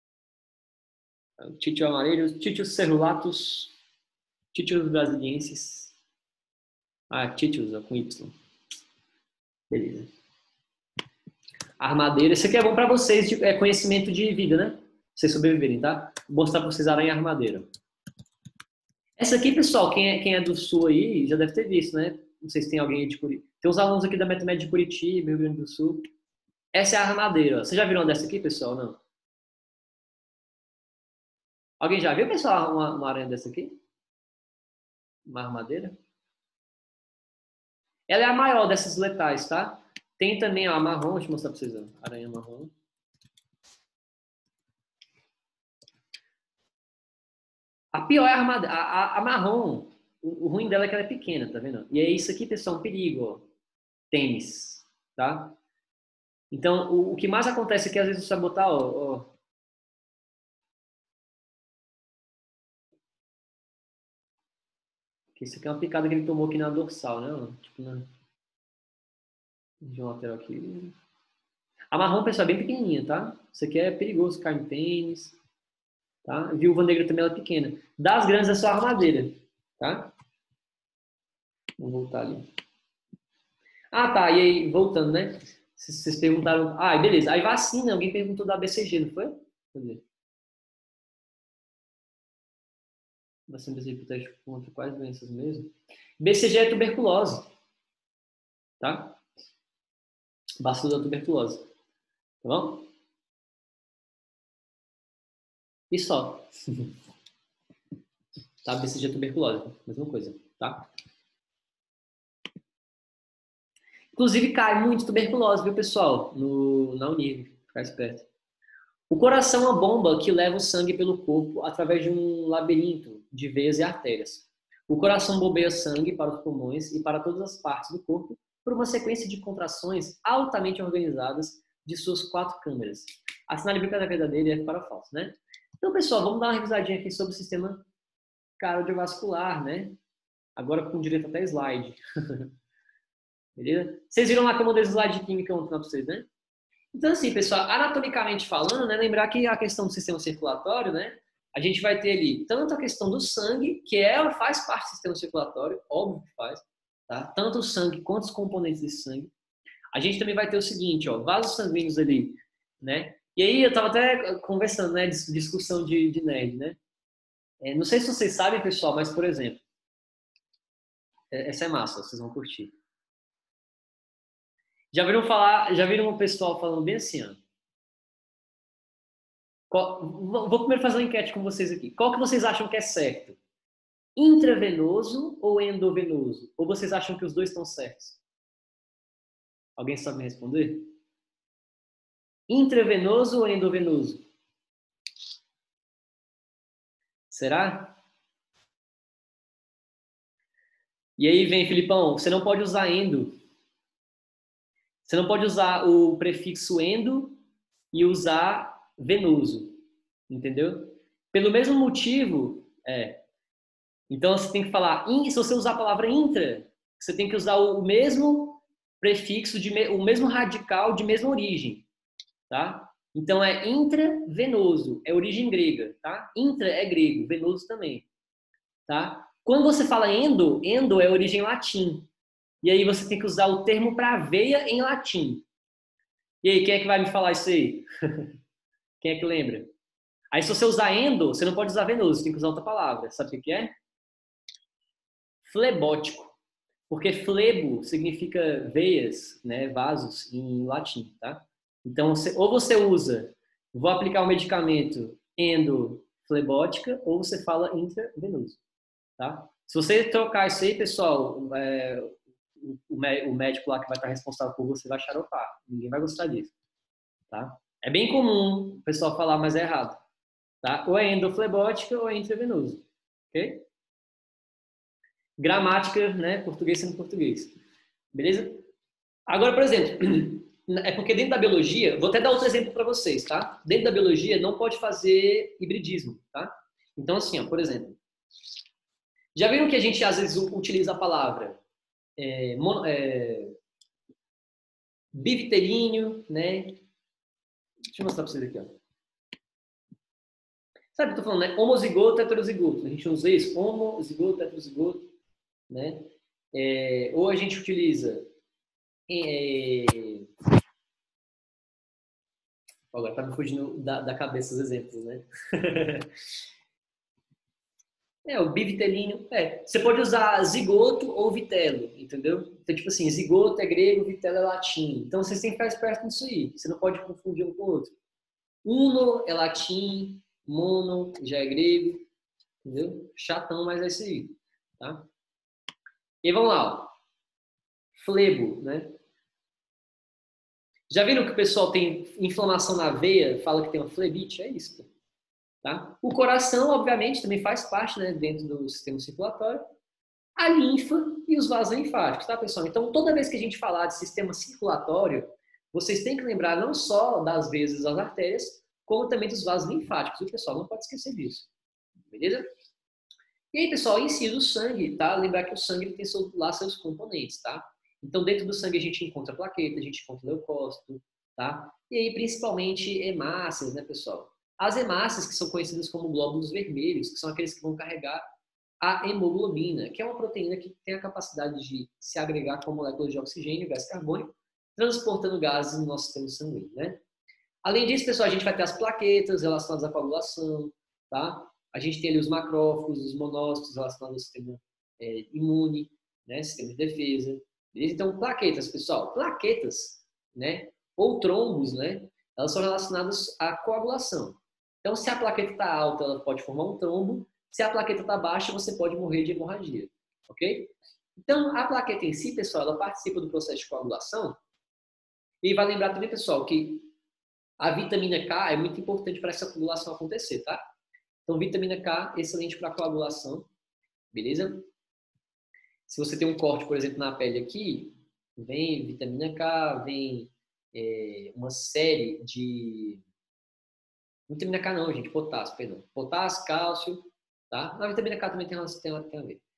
Titius amarelo, Titius cerulatus, Titius brasiliensis. Titius, com Y. Beleza. Armadeira. Isso aqui é bom para vocês, é conhecimento de vida, né? Pra vocês sobreviverem, tá? Vou mostrar para vocês a aranha armadeira. Essa aqui, pessoal, quem é do sul aí já deve ter visto, né? Não sei se tem alguém de Curitiba. Tem uns alunos aqui da Metamed de Curitiba, Rio Grande do Sul. Essa é a armadeira. Vocês já viram dessa aqui, pessoal? Não? Alguém já viu, pessoal, uma aranha dessa aqui? Uma armadeira? Ela é a maior dessas letais, tá? Tem também a marrom, deixa eu mostrar pra vocês. Ó. Aranha marrom. A pior é a armadeira. A marrom, o ruim dela é que ela é pequena, tá vendo? E é isso aqui, pessoal, um perigo, ó. Tênis, tá? Então, o que mais acontece é que às vezes você vai botar, ó. Isso aqui é uma picada que ele tomou aqui na dorsal, né? Tipo, de uma lateral aqui. A marrom, pessoal, é bem pequenininha, tá? Isso aqui é perigoso, cair no tênis, tá? Viúva negra também ela é pequena. Das grandes é só a armadeira, tá? Vamos voltar ali. Tá. E aí, voltando, né? Vocês perguntaram... beleza. Aí vacina, alguém perguntou da BCG, não foi? Cadê? Vacina BCG protege contra quais doenças mesmo? BCG é tuberculose, tá? Bacilo da tuberculose, tá bom? E só. Tá? BCG é tuberculose, mesma coisa, tá? Inclusive cai muito tuberculose, viu, pessoal? Na Unir, ficar esperto. O coração é uma bomba que leva o sangue pelo corpo através de um labirinto de veias e artérias. O coração bombeia sangue para os pulmões e para todas as partes do corpo por uma sequência de contrações altamente organizadas de suas 4 câmeras. A sinalização é verdadeira e é para falso, né? Então, pessoal, vamos dar uma revisadinha aqui sobre o sistema cardiovascular, né? Agora com direito até slide. Beleza? Vocês viram lá que eu mandei o slide de química ontem para vocês, né? Então, assim, pessoal, anatomicamente falando, né, lembrar que a questão do sistema circulatório, né, a gente vai ter ali tanto a questão do sangue, que ela faz parte do sistema circulatório, óbvio que faz, tá? Tanto o sangue quanto os componentes desse sangue. A gente também vai ter o seguinte, ó, vasos sanguíneos ali, né? E aí eu tava até conversando, né, discussão de nerd, né? Não sei se vocês sabem, pessoal, mas, por exemplo, essa é massa, vocês vão curtir. Já viram um pessoal falando bem assim, ó. Vou primeiro fazer uma enquete com vocês aqui. Qual que vocês acham que é certo? Intravenoso ou endovenoso? Ou vocês acham que os dois estão certos? Alguém sabe me responder? Intravenoso ou endovenoso? Será? E aí vem, Filipão, você não pode usar endo. Você não pode usar o prefixo endo e usar venoso. Entendeu? Pelo mesmo motivo, então você tem que falar, se você usar a palavra intra, você tem que usar o mesmo prefixo, o mesmo radical de mesma origem, tá? Então é intravenoso, é origem grega, tá? Intra é grego, venoso também, tá? Quando você fala endo, endo é origem latim. E aí você tem que usar o termo para veia em latim. E aí, quem é que vai me falar isso aí? Quem é que lembra? Aí se você usar endo, você não pode usar venoso, você tem que usar outra palavra. Sabe o que é? Flebótico. Porque flebo significa veias, né, vasos em latim, tá? Então, ou você usa, vou aplicar o medicamento endoflebótica, ou você fala intravenoso, tá? Se você trocar isso aí, pessoal, o médico lá que vai estar responsável por você vai xaropar. Ninguém vai gostar disso, tá? É bem comum o pessoal falar, mas é errado, tá? Ou é endoflebótica ou é intravenoso, ok? Gramática, né? Português sendo português. Beleza? Agora, por exemplo, é porque dentro da biologia, vou até dar outro exemplo para vocês, tá? Dentro da biologia não pode fazer hibridismo, tá? Então, assim, ó, por exemplo, já viram que a gente às vezes utiliza a palavra bivitelíneo, né? Deixa eu mostrar para vocês aqui, ó. Sabe o que eu tô falando, né? Homozigoto, heterozigoto. A gente usa isso, homozigoto, heterozigoto, né? Ou a gente utiliza agora tá me fugindo da cabeça os exemplos, né? O bivitelíneo. Você pode usar zigoto ou vitelo, entendeu? Então, tipo assim, zigoto é grego, vitelo é latim. Então, vocês têm que ficar esperto nisso aí. Você não pode confundir um com o outro. Uno é latim, mono já é grego, entendeu? Chatão, mas é isso aí, tá? E vamos lá, ó. Flebo, né? Já viram que o pessoal tem inflamação na veia, fala que tem uma flebite? É isso, pô. Tá? O coração, obviamente, também faz parte, né, dentro do sistema circulatório. A linfa e os vasos linfáticos, tá, pessoal? Então, toda vez que a gente falar de sistema circulatório, vocês têm que lembrar não só das veias e das artérias, como também dos vasos linfáticos, viu, pessoal? Não pode esquecer disso. Beleza? E aí, pessoal, em si do sangue, tá? Lembrar que o sangue tem lá seus componentes, tá? Então, dentro do sangue a gente encontra plaqueta, a gente encontra leucócito, tá? E aí, principalmente, hemácias, né, pessoal? As hemácias, que são conhecidas como glóbulos vermelhos, que são aqueles que vão carregar a hemoglobina, que é uma proteína que tem a capacidade de se agregar com moléculas de oxigênio e gás carbônico, transportando gases no nosso sistema sanguíneo, né? Além disso, pessoal, a gente vai ter as plaquetas relacionadas à coagulação, tá? A gente tem ali os macrófagos, os monócitos relacionados ao sistema imune, né? Sistema de defesa. Beleza? Então, plaquetas, pessoal. Plaquetas, né? Ou trombos, né? Elas são relacionadas à coagulação. Então, se a plaqueta está alta, ela pode formar um trombo. Se a plaqueta está baixa, você pode morrer de hemorragia, ok? Então, a plaqueta em si, pessoal, ela participa do processo de coagulação. E vai lembrar também, pessoal, que a vitamina K é muito importante para essa coagulação acontecer, tá? Então, vitamina K, excelente para coagulação, beleza? Se você tem um corte, por exemplo, na pele aqui, vem vitamina K, vem uma série de... Vitamina K não, gente, potássio, perdão. Potássio, cálcio, tá? A vitamina K também tem a ver,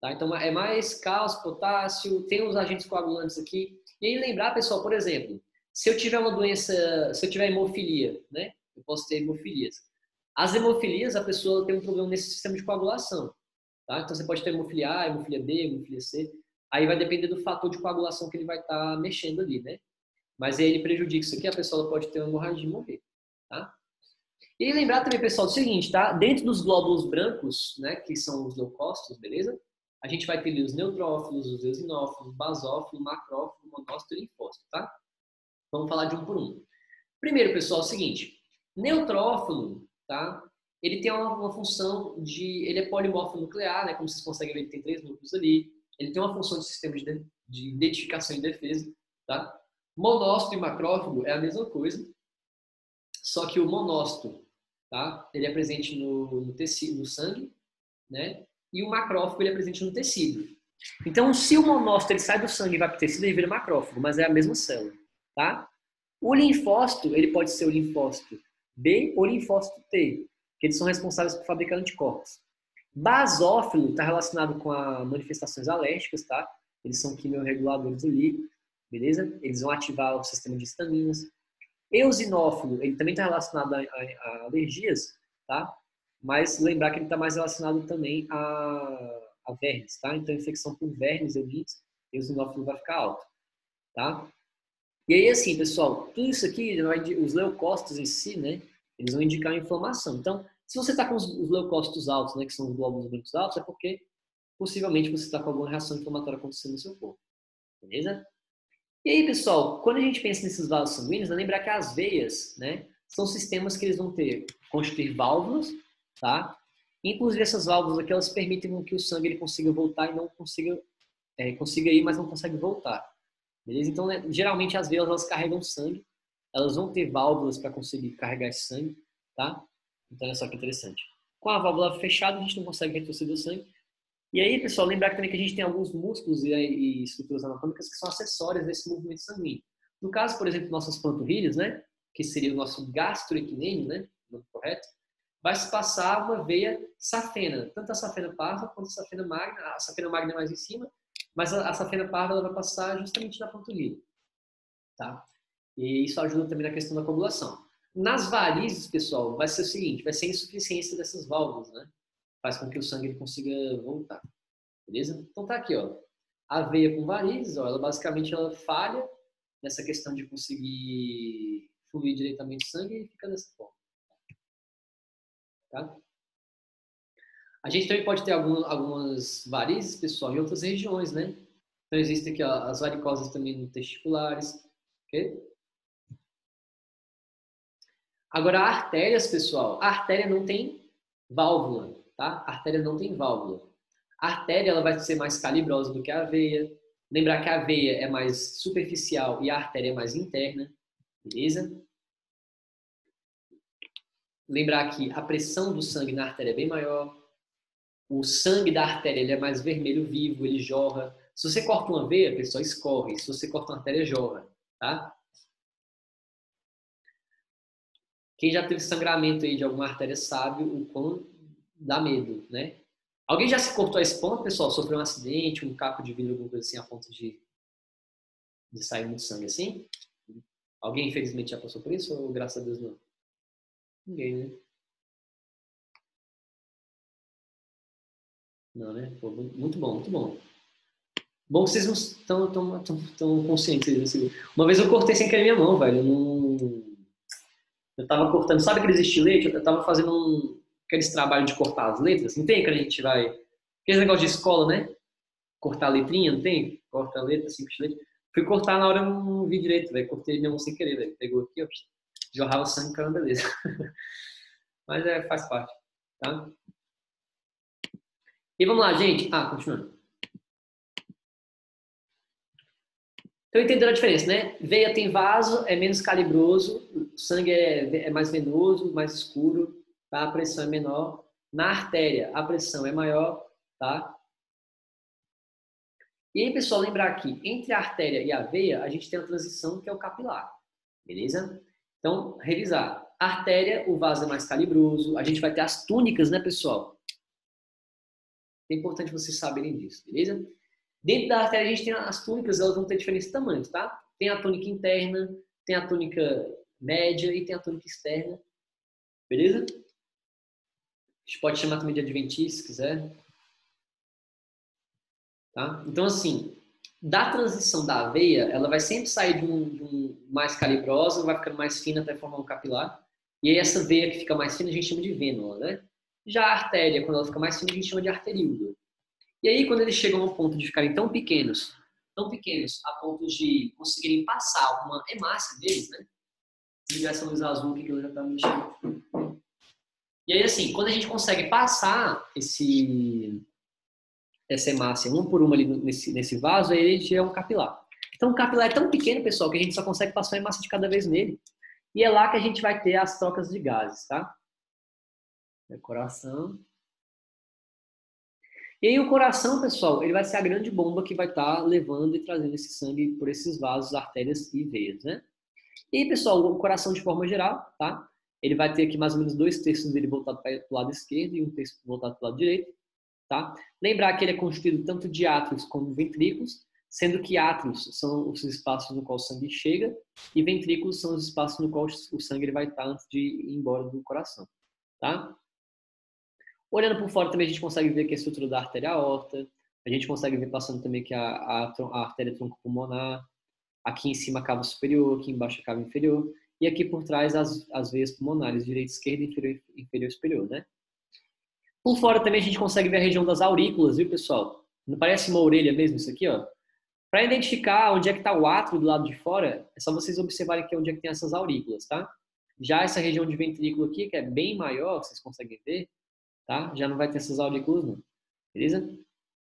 Tá? Então, é mais cálcio, potássio, tem os agentes coagulantes aqui. E aí lembrar, pessoal, por exemplo, se eu tiver uma doença, se eu tiver hemofilia, né? Eu posso ter hemofilias. As hemofilias, a pessoa tem um problema nesse sistema de coagulação. Tá? Então, você pode ter hemofilia A, hemofilia D, hemofilia C. Aí vai depender do fator de coagulação que ele vai estar mexendo ali, né? Mas aí ele prejudica isso aqui, a pessoa pode ter uma hemorragia e morrer. Tá? E lembrar também, pessoal, do seguinte, tá? Dentro dos glóbulos brancos, né, que são os leucócitos, beleza? A gente vai ter ali os neutrófilos, os eosinófilos, basófilo, macrófilo, monócito e linfócito, tá? Vamos falar de um por um. Primeiro, pessoal, é o seguinte, neutrófilo, tá? Ele tem uma função de... Ele é polimorfo nuclear, né? Como vocês conseguem ver, ele tem 3 núcleos ali. Ele tem uma função de sistema de identificação e defesa, tá? Monócito e macrófago é a mesma coisa, só que o monócito, tá? Ele é presente no tecido, no sangue, né? E o macrófago ele é presente no tecido. Então, se o monócito ele sai do sangue e vai para o tecido, ele vira macrófago, mas é a mesma célula, tá? O linfócito, ele pode ser o linfócito B ou linfócito T, que eles são responsáveis por fabricar anticorpos. Basófilo está relacionado com as manifestações alérgicas, tá? Eles são quimiorreguladores ali, beleza? Eles vão ativar o sistema de histaminas. Eosinófilo, ele também está relacionado a alergias, tá? Mas lembrar que ele está mais relacionado também a vermes, tá? Então, infecção por vermes, eubites, eosinófilo vai ficar alto, tá? E aí, assim, pessoal, tudo isso aqui, os leucócitos em si, né? Eles vão indicar a inflamação. Então, se você está com os leucócitos altos, né? Que são os glóbulos brancos altos, é porque possivelmente você está com alguma reação inflamatória acontecendo no seu corpo, beleza? E aí, pessoal, quando a gente pensa nesses vasos sanguíneos, é lembrar que as veias, né, são sistemas que eles vão constituir válvulas, tá? Inclusive essas válvulas aqui, elas permitem que o sangue ele consiga voltar e não consiga ir, mas não consegue voltar, beleza? Então, né, geralmente as veias elas carregam sangue, elas vão ter válvulas para conseguir carregar esse sangue, tá? Então, olha só que interessante. Com a válvula fechada, a gente não consegue retorcer o sangue. E aí, pessoal, lembrar também que a gente tem alguns músculos e estruturas anatômicas que são acessórias desse movimento sanguíneo. No caso, por exemplo, nossas panturrilhas, né, que seria o nosso gastroequinêmio, né, nome correto, vai se passar uma veia safena, tanto a safena parva quanto a safena magna. A safena magna é mais em cima, mas a safena parva ela vai passar justamente na panturrilha, tá? E isso ajuda também na questão da coagulação. Nas varizes, pessoal, vai ser o seguinte, vai ser a insuficiência dessas válvulas, né? Faz com que o sangue ele consiga voltar, beleza? Então tá aqui, ó, a veia com varizes, ó, ela basicamente ela falha nessa questão de conseguir fluir diretamente o sangue e fica dessa forma, tá? A gente também pode ter algumas varizes, pessoal, em outras regiões, né? Então existem aqui, ó, as varicoses também testiculares, ok? Agora, artérias, pessoal, a artéria não tem válvula, tá? A artéria não tem válvula. A artéria ela vai ser mais calibrosa do que a veia. Lembrar que a veia é mais superficial e a artéria é mais interna, beleza? Lembrar que a pressão do sangue na artéria é bem maior. O sangue da artéria ele é mais vermelho vivo, ele jorra. Se você corta uma veia, pessoal, escorre. Se você corta uma artéria, jorra, tá? Quem já teve sangramento aí de alguma artéria sabe o quão dá medo, né? Alguém já se cortou a esse ponto, pessoal? Sofreu um acidente, um caco de vidro, alguma coisa assim, a ponto de sair muito sangue assim? Alguém, infelizmente, já passou por isso ou graças a Deus não? Ninguém, né? Não, né? Pô, muito bom, muito bom. Bom que vocês não estão conscientes disso. Uma vez eu cortei sem querer minha mão, velho. Eu tava cortando, sabe aqueles estiletes? Eu tava fazendo aqueles trabalhos de cortar as letras. Não tem que a gente vai... Aqueles negócio de escola, né? Cortar a letrinha, não tem? Corta a letra, assim, com estilete. Fui cortar na hora, eu não vi direito, velho. Cortei minha mão sem querer, velho. Pegou aqui, ó. Jorrava o sangue, cara, beleza. Mas faz parte, tá? E vamos lá, gente. Continuando. Então, entenderam a diferença, né? Veia tem vaso, é menos calibroso, o sangue é mais venoso, mais escuro, tá? A pressão é menor. Na artéria, a pressão é maior, tá? E aí, pessoal, lembrar aqui, entre a artéria e a veia, a gente tem a transição que é o capilar, beleza? Então, revisar. A artéria, o vaso é mais calibroso, a gente vai ter as túnicas, né, pessoal? É importante vocês saberem disso, beleza? Dentro da artéria a gente tem as túnicas, elas vão ter diferentes tamanhos, tá? Tem a túnica interna, tem a túnica média e tem a túnica externa, beleza? A gente pode chamar também de adventice, se quiser. Tá? Então, assim, da transição da veia, ela vai sempre sair de um mais calibrosa, vai ficando mais fina até formar um capilar. E aí essa veia que fica mais fina a gente chama de vênula, né? Já a artéria, quando ela fica mais fina, a gente chama de arteríola. E aí, quando eles chegam ao ponto de ficarem tão pequenos a ponto de conseguirem passar uma hemácia deles, né? Ligar essa luz azul que eu já estava mexendo. E aí, assim, quando a gente consegue passar essa hemácia uma por uma ali nesse vaso, aí ele já é um capilar. Então, o capilar é tão pequeno, pessoal, que a gente só consegue passar a hemácia de cada vez nele. E é lá que a gente vai ter as trocas de gases, tá? É coração. E aí o coração, pessoal, ele vai ser a grande bomba que vai estar levando e trazendo esse sangue por esses vasos, artérias e veias, né? E aí, pessoal, o coração de forma geral, tá? Ele vai ter aqui mais ou menos 2/3 dele voltado para o lado esquerdo e 1/3 voltado para o lado direito, tá? Lembrar que ele é constituído tanto de átrios como ventrículos, sendo que átrios são os espaços no qual o sangue chega e ventrículos são os espaços no qual o sangue ele vai estar antes de ir embora do coração, tá? Olhando por fora também a gente consegue ver que a estrutura da artéria aorta, a gente consegue ver passando também que a artéria troncopulmonar, aqui em cima a cava superior, aqui embaixo a cava inferior, e aqui por trás as veias pulmonares, direita, esquerda, inferior, superior, né? Por fora também a gente consegue ver a região das aurículas, viu, pessoal? Não parece uma orelha mesmo isso aqui, ó? Para identificar onde é que está o átrio do lado de fora, é só vocês observarem aqui onde é que tem essas aurículas, tá? Já essa região de ventrículo aqui, que é bem maior, vocês conseguem ver, tá? Já não vai ter essas aurículas não, beleza?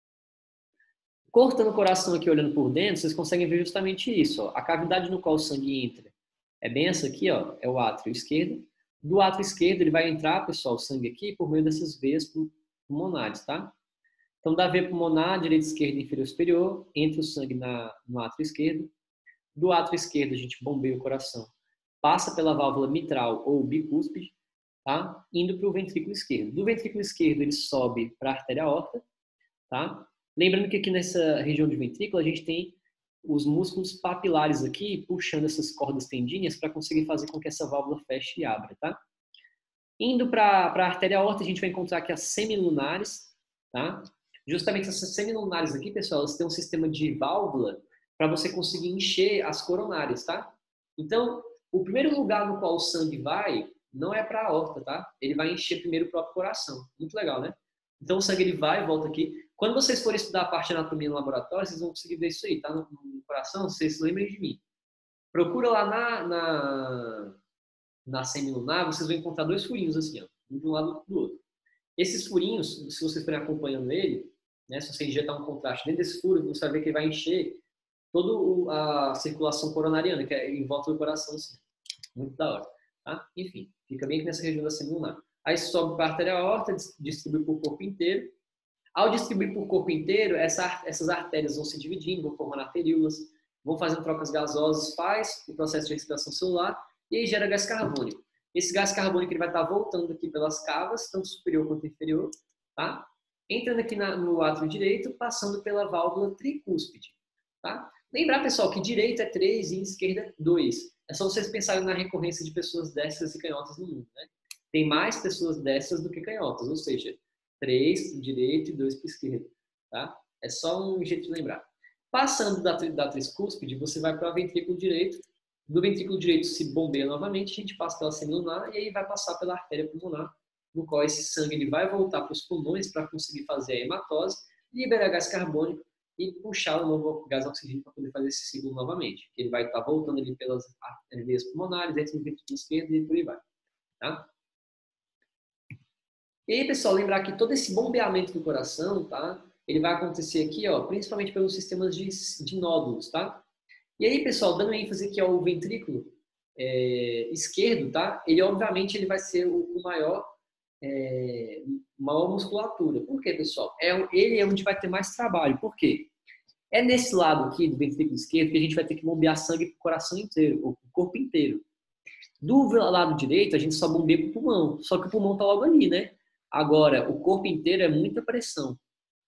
Cortando o coração aqui, olhando por dentro, vocês conseguem ver justamente isso, ó. A cavidade no qual o sangue entra é bem essa aqui, ó, é o átrio esquerdo. Do átrio esquerdo, ele vai entrar, pessoal, o sangue aqui por meio dessas veias pulmonares, tá? Então, da veia pulmonar, direita, esquerda, inferior, superior, entra o sangue no átrio esquerdo. Do átrio esquerdo, a gente bombeia o coração. Passa pela válvula mitral ou bicúspide, tá? Indo para o ventrículo esquerdo. Do ventrículo esquerdo, ele sobe para a artéria aorta, tá? Lembrando que aqui nessa região de ventrículo, a gente tem os músculos papilares aqui, puxando essas cordas tendíneas para conseguir fazer com que essa válvula feche e abra, tá? Indo para a artéria aorta, a gente vai encontrar aqui as semilunares, tá? Justamente essas semilunares aqui, pessoal, elas têm um sistema de válvula para você conseguir encher as coronárias, tá? Então, o primeiro lugar no qual o sangue vai não é para a aorta, tá? Ele vai encher primeiro o próprio coração. Muito legal, né? Então, o sangue ele vai e volta aqui. Quando vocês forem estudar a parte de anatomia no laboratório, vocês vão conseguir ver isso aí, tá? No coração, vocês lembrem de mim. Procura lá na semilunar, vocês vão encontrar 2 furinhos assim, ó, um de um lado do outro. Esses furinhos, se vocês forem acompanhando ele, né, se você injetar um contraste dentro desse furo, você vai ver que ele vai encher toda a circulação coronariana, que é em volta do coração, assim. Muito da hora, tá? Enfim, fica bem nessa região da semilunar. Aí sobe para a artéria aorta, distribui para o corpo inteiro. Ao distribuir por corpo inteiro, essas artérias vão se dividindo, vão formando arteríolas, vão fazendo trocas gasosas, faz o processo de respiração celular e aí gera gás carbônico. Esse gás carbônico ele vai estar voltando aqui pelas cavas, tanto superior quanto inferior, tá? Entrando aqui no átrio direito, passando pela válvula tricúspide, tá? Lembrar, pessoal, que direita é 3 e esquerda é 2. É só vocês pensarem na recorrência de pessoas destras e canhotas no mundo, né? Tem mais pessoas destras do que canhotas, ou seja, 3 para o direito e 2 para o esquerdo, tá? É só um jeito de lembrar. Passando da tricúspide, você vai para o ventrículo direito. Do ventrículo direito se bombeia novamente, a gente passa pela semilunar e aí vai passar pela artéria pulmonar, no qual esse sangue ele vai voltar para os pulmões para conseguir fazer a hematose, liberar gás carbônico e puxar o novo gás oxigênio para poder fazer esse ciclo novamente. Ele vai estar voltando ali pelas veias pulmonares, dentro do ventrículo esquerdo e por aí vai, tá? E aí, pessoal, lembrar que todo esse bombeamento do coração, tá? Ele vai acontecer aqui, ó, principalmente pelos sistemas de nódulos, tá? E aí, pessoal, dando ênfase aqui ao ventrículo esquerdo, tá? Ele, obviamente, ele vai ser o maior musculatura. Por quê, pessoal? Ele é onde vai ter mais trabalho. Por quê? É nesse lado aqui do ventrículo esquerdo que a gente vai ter que bombear sangue para o coração inteiro, ou para o corpo inteiro. Do lado direito, a gente só bombeia para o pulmão. Só que o pulmão tá logo ali, né? Agora, o corpo inteiro é muita pressão.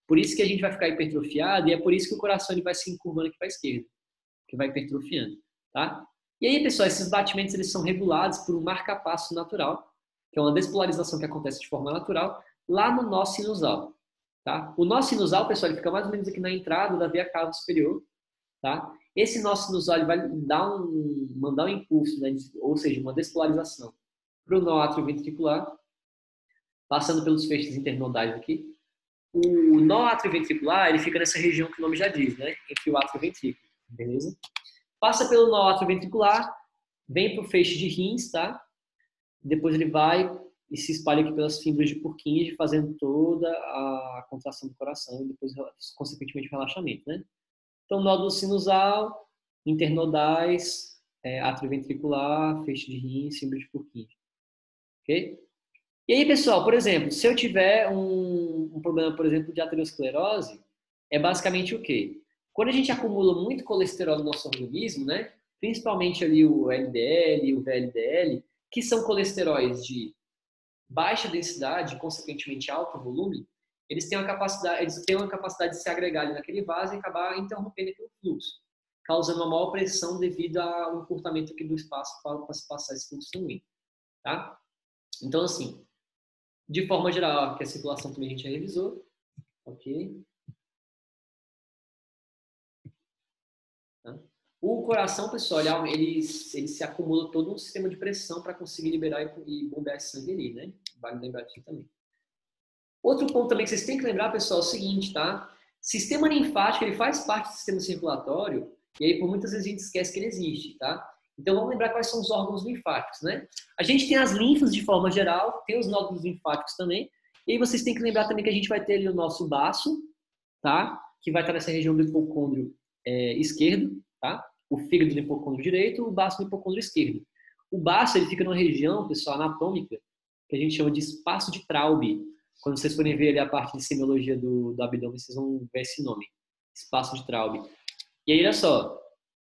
Por isso que a gente vai ficar hipertrofiado e é por isso que o coração ele vai se encurvando aqui para a esquerda, que vai hipertrofiando, tá? E aí, pessoal, esses batimentos eles são regulados por um marca-passo natural, que é uma despolarização que acontece de forma natural lá no nó sinusal, tá? O nó sinusal, pessoal, ele fica mais ou menos aqui na entrada da veia cava superior, tá? Esse nó sinusal ele vai mandar um impulso, né? Ou seja, uma despolarização para o nó atrioventricular, passando pelos feixes internodais aqui. O nó atrioventricular, ele fica nessa região que o nome já diz, né? Entre o átrio e o ventrículo, beleza? Passa pelo nó atrioventricular, vem para o feixe de rins, tá? Depois ele vai e se espalha aqui pelas fibras de Purkinje, fazendo toda a contração do coração e depois, consequentemente, o relaxamento, né? Então, nódulo sinusal, internodais, atrioventricular, feixe de rins, fibra de Purkinje. Ok? E aí, pessoal, por exemplo, se eu tiver um problema, por exemplo, de aterosclerose, é basicamente o quê? Quando a gente acumula muito colesterol no nosso organismo, né? Principalmente ali o LDL e o VLDL, que são colesteróis de baixa densidade, consequentemente alto volume, eles têm uma capacidade de se agregar ali naquele vaso e acabar interrompendo aquele fluxo, causando uma maior pressão devido ao encurtamento aqui do espaço para se passar esse fluxo sanguíneo, tá? Então, assim, de forma geral, que a circulação também a gente já revisou, ok? Tá? O coração, pessoal, ele se acumula todo um sistema de pressão para conseguir liberar e bombear esse sangue ali, né? Vale lembrar disso também. Outro ponto também que vocês têm que lembrar, pessoal, é o seguinte, tá? Sistema linfático, ele faz parte do sistema circulatório e aí por muitas vezes a gente esquece que ele existe, tá? Então vamos lembrar quais são os órgãos linfáticos, né? A gente tem as linfas de forma geral, tem os nódulos linfáticos também, e aí vocês têm que lembrar também que a gente vai ter ali o nosso baço, tá? Que vai estar nessa região do hipocôndrio esquerdo, tá? O fígado do hipocôndrio direito, o baço do hipocôndrio esquerdo. O baço, ele fica numa região, pessoal, anatômica, que a gente chama de espaço de Traube. Quando vocês forem ver ali a parte de semiologia do abdômen, vocês vão ver esse nome, espaço de Traube. E aí, olha só,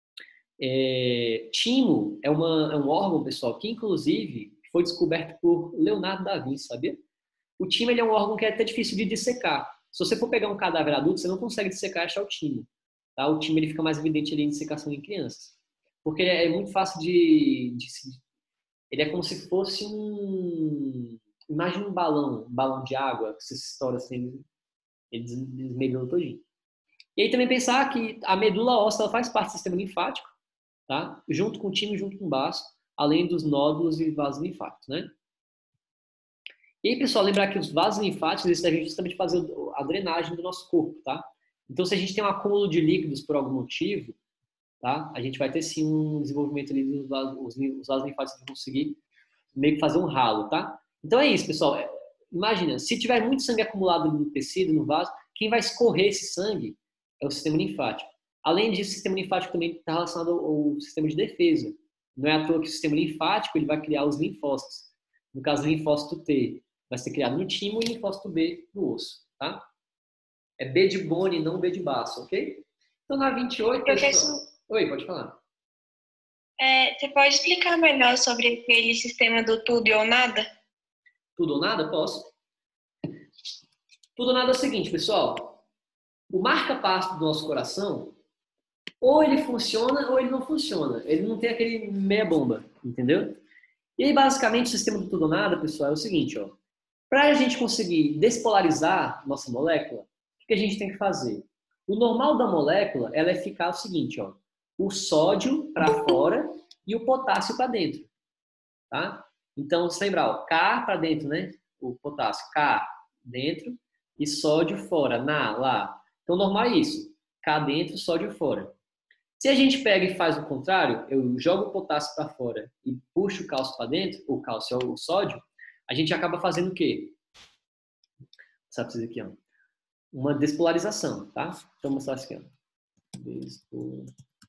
timo é um órgão, pessoal, que inclusive foi descoberto por Leonardo da Vinci, sabia? O timo ele é um órgão que é até difícil de dissecar. Se você for pegar um cadáver adulto, você não consegue dissecar e achar o timo. Tá? O timo ele fica mais evidente ali em dissecação em crianças. Porque é muito fácil ele é como se fosse imagina um balão de água, que se estoura assim, ele desmedula todinho. E aí também pensar que a medula óssea ela faz parte do sistema linfático, tá? Junto com o timo, junto com o baço, além dos nódulos e vasos linfáticos, né? E aí, pessoal, lembrar que os vasos linfáticos eles servem justamente para fazer a drenagem do nosso corpo, tá? Então, se a gente tem um acúmulo de líquidos por algum motivo, tá? A gente vai ter sim um desenvolvimento ali dos vasos linfáticos para conseguir meio que fazer um ralo, tá? Então é isso, pessoal. Imagina, se tiver muito sangue acumulado no tecido, no vaso, quem vai escorrer esse sangue é o sistema linfático. Além disso, o sistema linfático também está relacionado ao sistema de defesa. Não é à toa que o sistema linfático ele vai criar os linfócitos. No caso, o linfócito T vai ser criado no timo e o linfócito B no osso, tá? É B de bone, não B de baço, ok? Então, na 28, pessoal... Oi, pode falar. Você pode explicar melhor sobre aquele sistema do tudo ou nada? Tudo ou nada? Posso. Tudo ou nada é o seguinte, pessoal. O marca-passo do nosso coração, ou ele funciona ou ele não funciona. Ele não tem aquele meia bomba, entendeu? E aí, basicamente, o sistema do tudo ou nada, pessoal, é o seguinte, ó. Para a gente conseguir despolarizar nossa molécula, o que a gente tem que fazer? O normal da molécula, ela é ficar o seguinte, ó. O sódio para fora e o potássio para dentro, tá? Então, se lembrar, ó, K para dentro, né? O potássio, K dentro e sódio fora, lá. Então, normal é isso. K dentro, sódio fora. Se a gente pega e faz o contrário, eu jogo o potássio para fora e puxo o cálcio para dentro, o cálcio é o sódio, a gente acaba fazendo o quê? Sabe isso aqui, ó. Uma despolarização, tá? Deixa eu mostrar isso aqui, ó.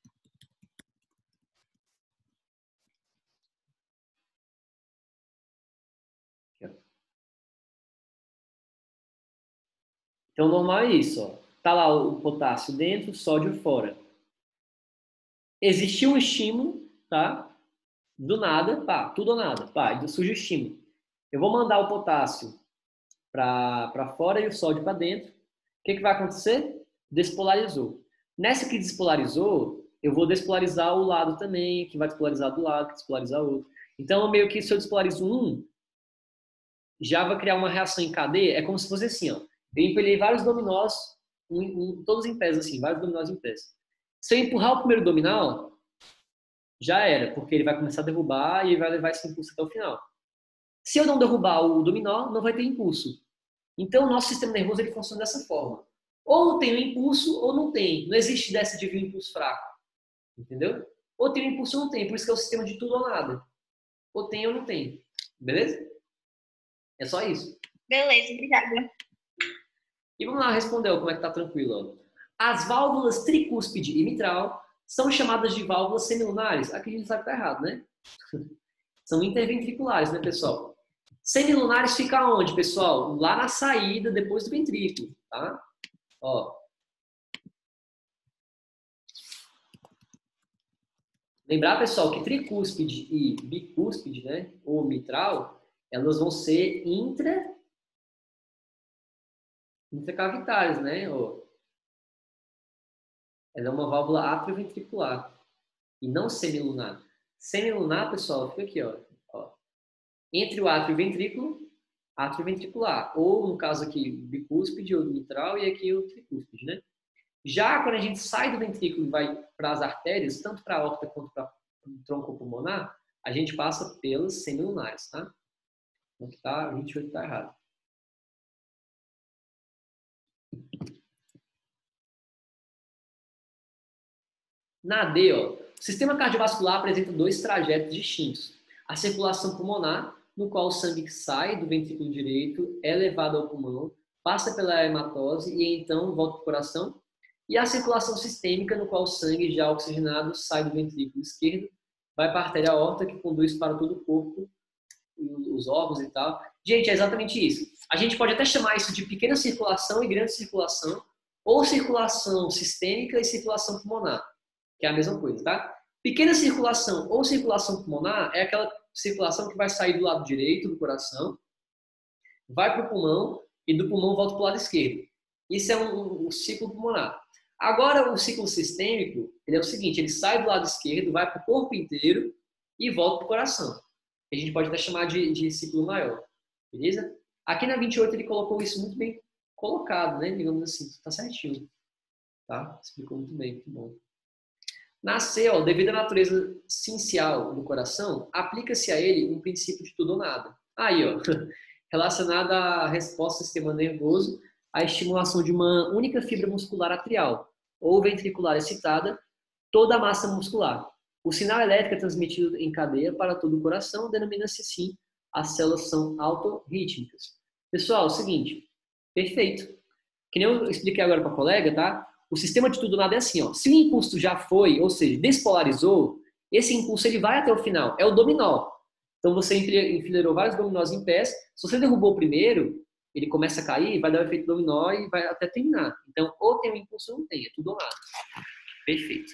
Então, normal é isso, ó. Tá lá o potássio dentro, o sódio fora. Existiu um estímulo, tá? Do nada, pá, tudo ou nada, pá, surge o estímulo. Eu vou mandar o potássio para fora e o sódio para dentro. que vai acontecer? Despolarizou. Nessa que despolarizou, eu vou despolarizar o lado também, que vai despolarizar do lado, que despolarizar o outro. Então, meio que se eu despolarizo um, já vai criar uma reação em cadeia. É como se fosse assim, ó. Eu empilhei vários dominós, todos em pés, assim, vários dominós em pés. Se eu empurrar o primeiro dominó, já era, porque ele vai começar a derrubar e ele vai levar esse impulso até o final. Se eu não derrubar o dominó, não vai ter impulso. Então, o nosso sistema nervoso ele funciona dessa forma. Ou tem um impulso ou não tem. Não existe dessa de vir um impulso fraco. Entendeu? Ou tem um impulso ou não tem. Por isso que é o sistema de tudo ou nada. Ou tem ou não tem. Beleza? É só isso. Beleza, obrigada. E vamos lá, respondeu como é que tá tranquilo. Ó. As válvulas tricúspide e mitral são chamadas de válvulas semilunares. Aqui a gente sabe que tá errado, né? São interventriculares, né, pessoal? Semilunares fica onde, pessoal? Lá na saída, depois do ventrículo, tá? Ó. Lembrar, pessoal, que tricúspide e bicúspide, né, ou mitral, elas vão ser intracavitárias, né? Ó. Ela é uma válvula atrioventricular e não semilunar. Semilunar, pessoal, fica aqui, ó. Entre o átrio e o ventrículo, atrioventricular. Ou, no caso aqui, bicúspide ou mitral, e aqui o tricúspide, né? Já quando a gente sai do ventrículo e vai para as artérias, tanto para a aorta quanto para o tronco pulmonar, a gente passa pelas semilunares, tá? Então, tá, 28 tá errado. Na AD, ó, o sistema cardiovascular apresenta dois trajetos distintos. A circulação pulmonar, no qual o sangue sai do ventrículo direito, é levado ao pulmão, passa pela hematose e então volta para o coração. E a circulação sistêmica, no qual o sangue já oxigenado sai do ventrículo esquerdo, vai para a artéria aorta, que conduz para todo o corpo, os órgãos e tal. Gente, é exatamente isso. A gente pode até chamar isso de pequena circulação e grande circulação, ou circulação sistêmica e circulação pulmonar, que é a mesma coisa, tá? Pequena circulação ou circulação pulmonar é aquela circulação que vai sair do lado direito do coração, vai para o pulmão e do pulmão volta para o lado esquerdo. Isso é um ciclo pulmonar. Agora, o ciclo sistêmico, ele é o seguinte, ele sai do lado esquerdo, vai para o corpo inteiro e volta para o coração. A gente pode até chamar de ciclo maior, beleza? Aqui na 28 ele colocou isso muito bem colocado, né? Digamos assim, tá certinho. Tá? Explicou muito bem, muito bom. Na C, ó, devido à natureza cincial do coração, aplica-se a ele um princípio de tudo ou nada. Aí, ó, relacionado à resposta do sistema nervoso, a estimulação de uma única fibra muscular atrial ou ventricular excitada, toda a massa muscular. O sinal elétrico é transmitido em cadeia para todo o coração, denomina-se assim, as células são autorrítmicas. Pessoal, é o seguinte, perfeito. Que nem eu expliquei agora para a colega, tá? O sistema de tudo ou nada é assim, ó. Se o impulso já foi, ou seja, despolarizou, esse impulso ele vai até o final, é o dominó. Então você enfileirou vários dominós em pés, se você derrubou o primeiro, ele começa a cair, vai dar o efeito dominó e vai até terminar. Então, ou tem um impulso ou não tem, é tudo ou nada. Perfeito.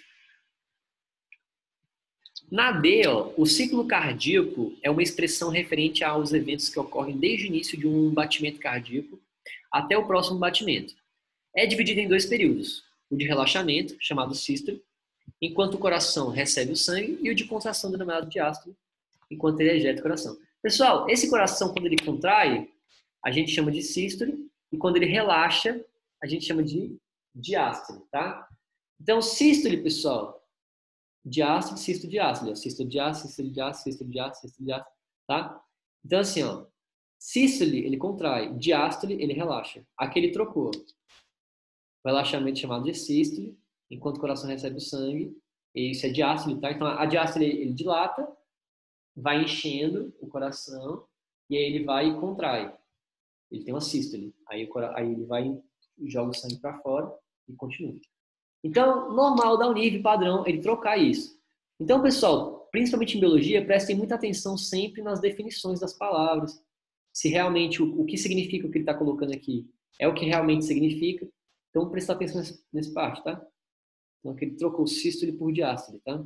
Na D, ó, o ciclo cardíaco é uma expressão referente aos eventos que ocorrem desde o início de um batimento cardíaco até o próximo batimento. É dividido em dois períodos, o de relaxamento, chamado sístole, enquanto o coração recebe o sangue, e o de contração, denominado diástole, enquanto ele ejeta o coração. Pessoal, esse coração, quando ele contrai, a gente chama de sístole, e quando ele relaxa, a gente chama de diástole, tá? Então, sístole, pessoal, diástole, sístole, diástole, sístole, diástole, sístole, diástole, sístole, diástole, sístole, diástole, tá? Então, assim, ó, sístole, ele contrai, diástole, ele relaxa. Aqui ele trocou. O relaxamento chamado de sístole, enquanto o coração recebe o sangue, e isso é diástole, tá? Então, a diástole, ele dilata, vai enchendo o coração, e aí ele vai e contrai. Ele tem uma sístole. Aí ele vai e joga o sangue para fora e continua. Então, normal da Univ, padrão, ele trocar isso. Então, pessoal, principalmente em biologia, prestem muita atenção sempre nas definições das palavras. Se realmente o que significa o que ele está colocando aqui é o que realmente significa. Então, prestar atenção nessa parte, tá? Então, ele trocou sístole por diástole, tá?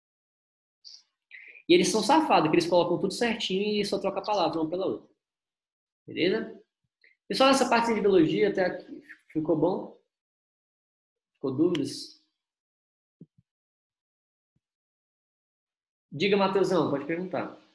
E eles são safados, que eles colocam tudo certinho e só trocam a palavra uma pela outra. Beleza? Pessoal, nessa parte de biologia até aqui Ficou bom? Ficou dúvidas? Diga, Matheusão, pode perguntar.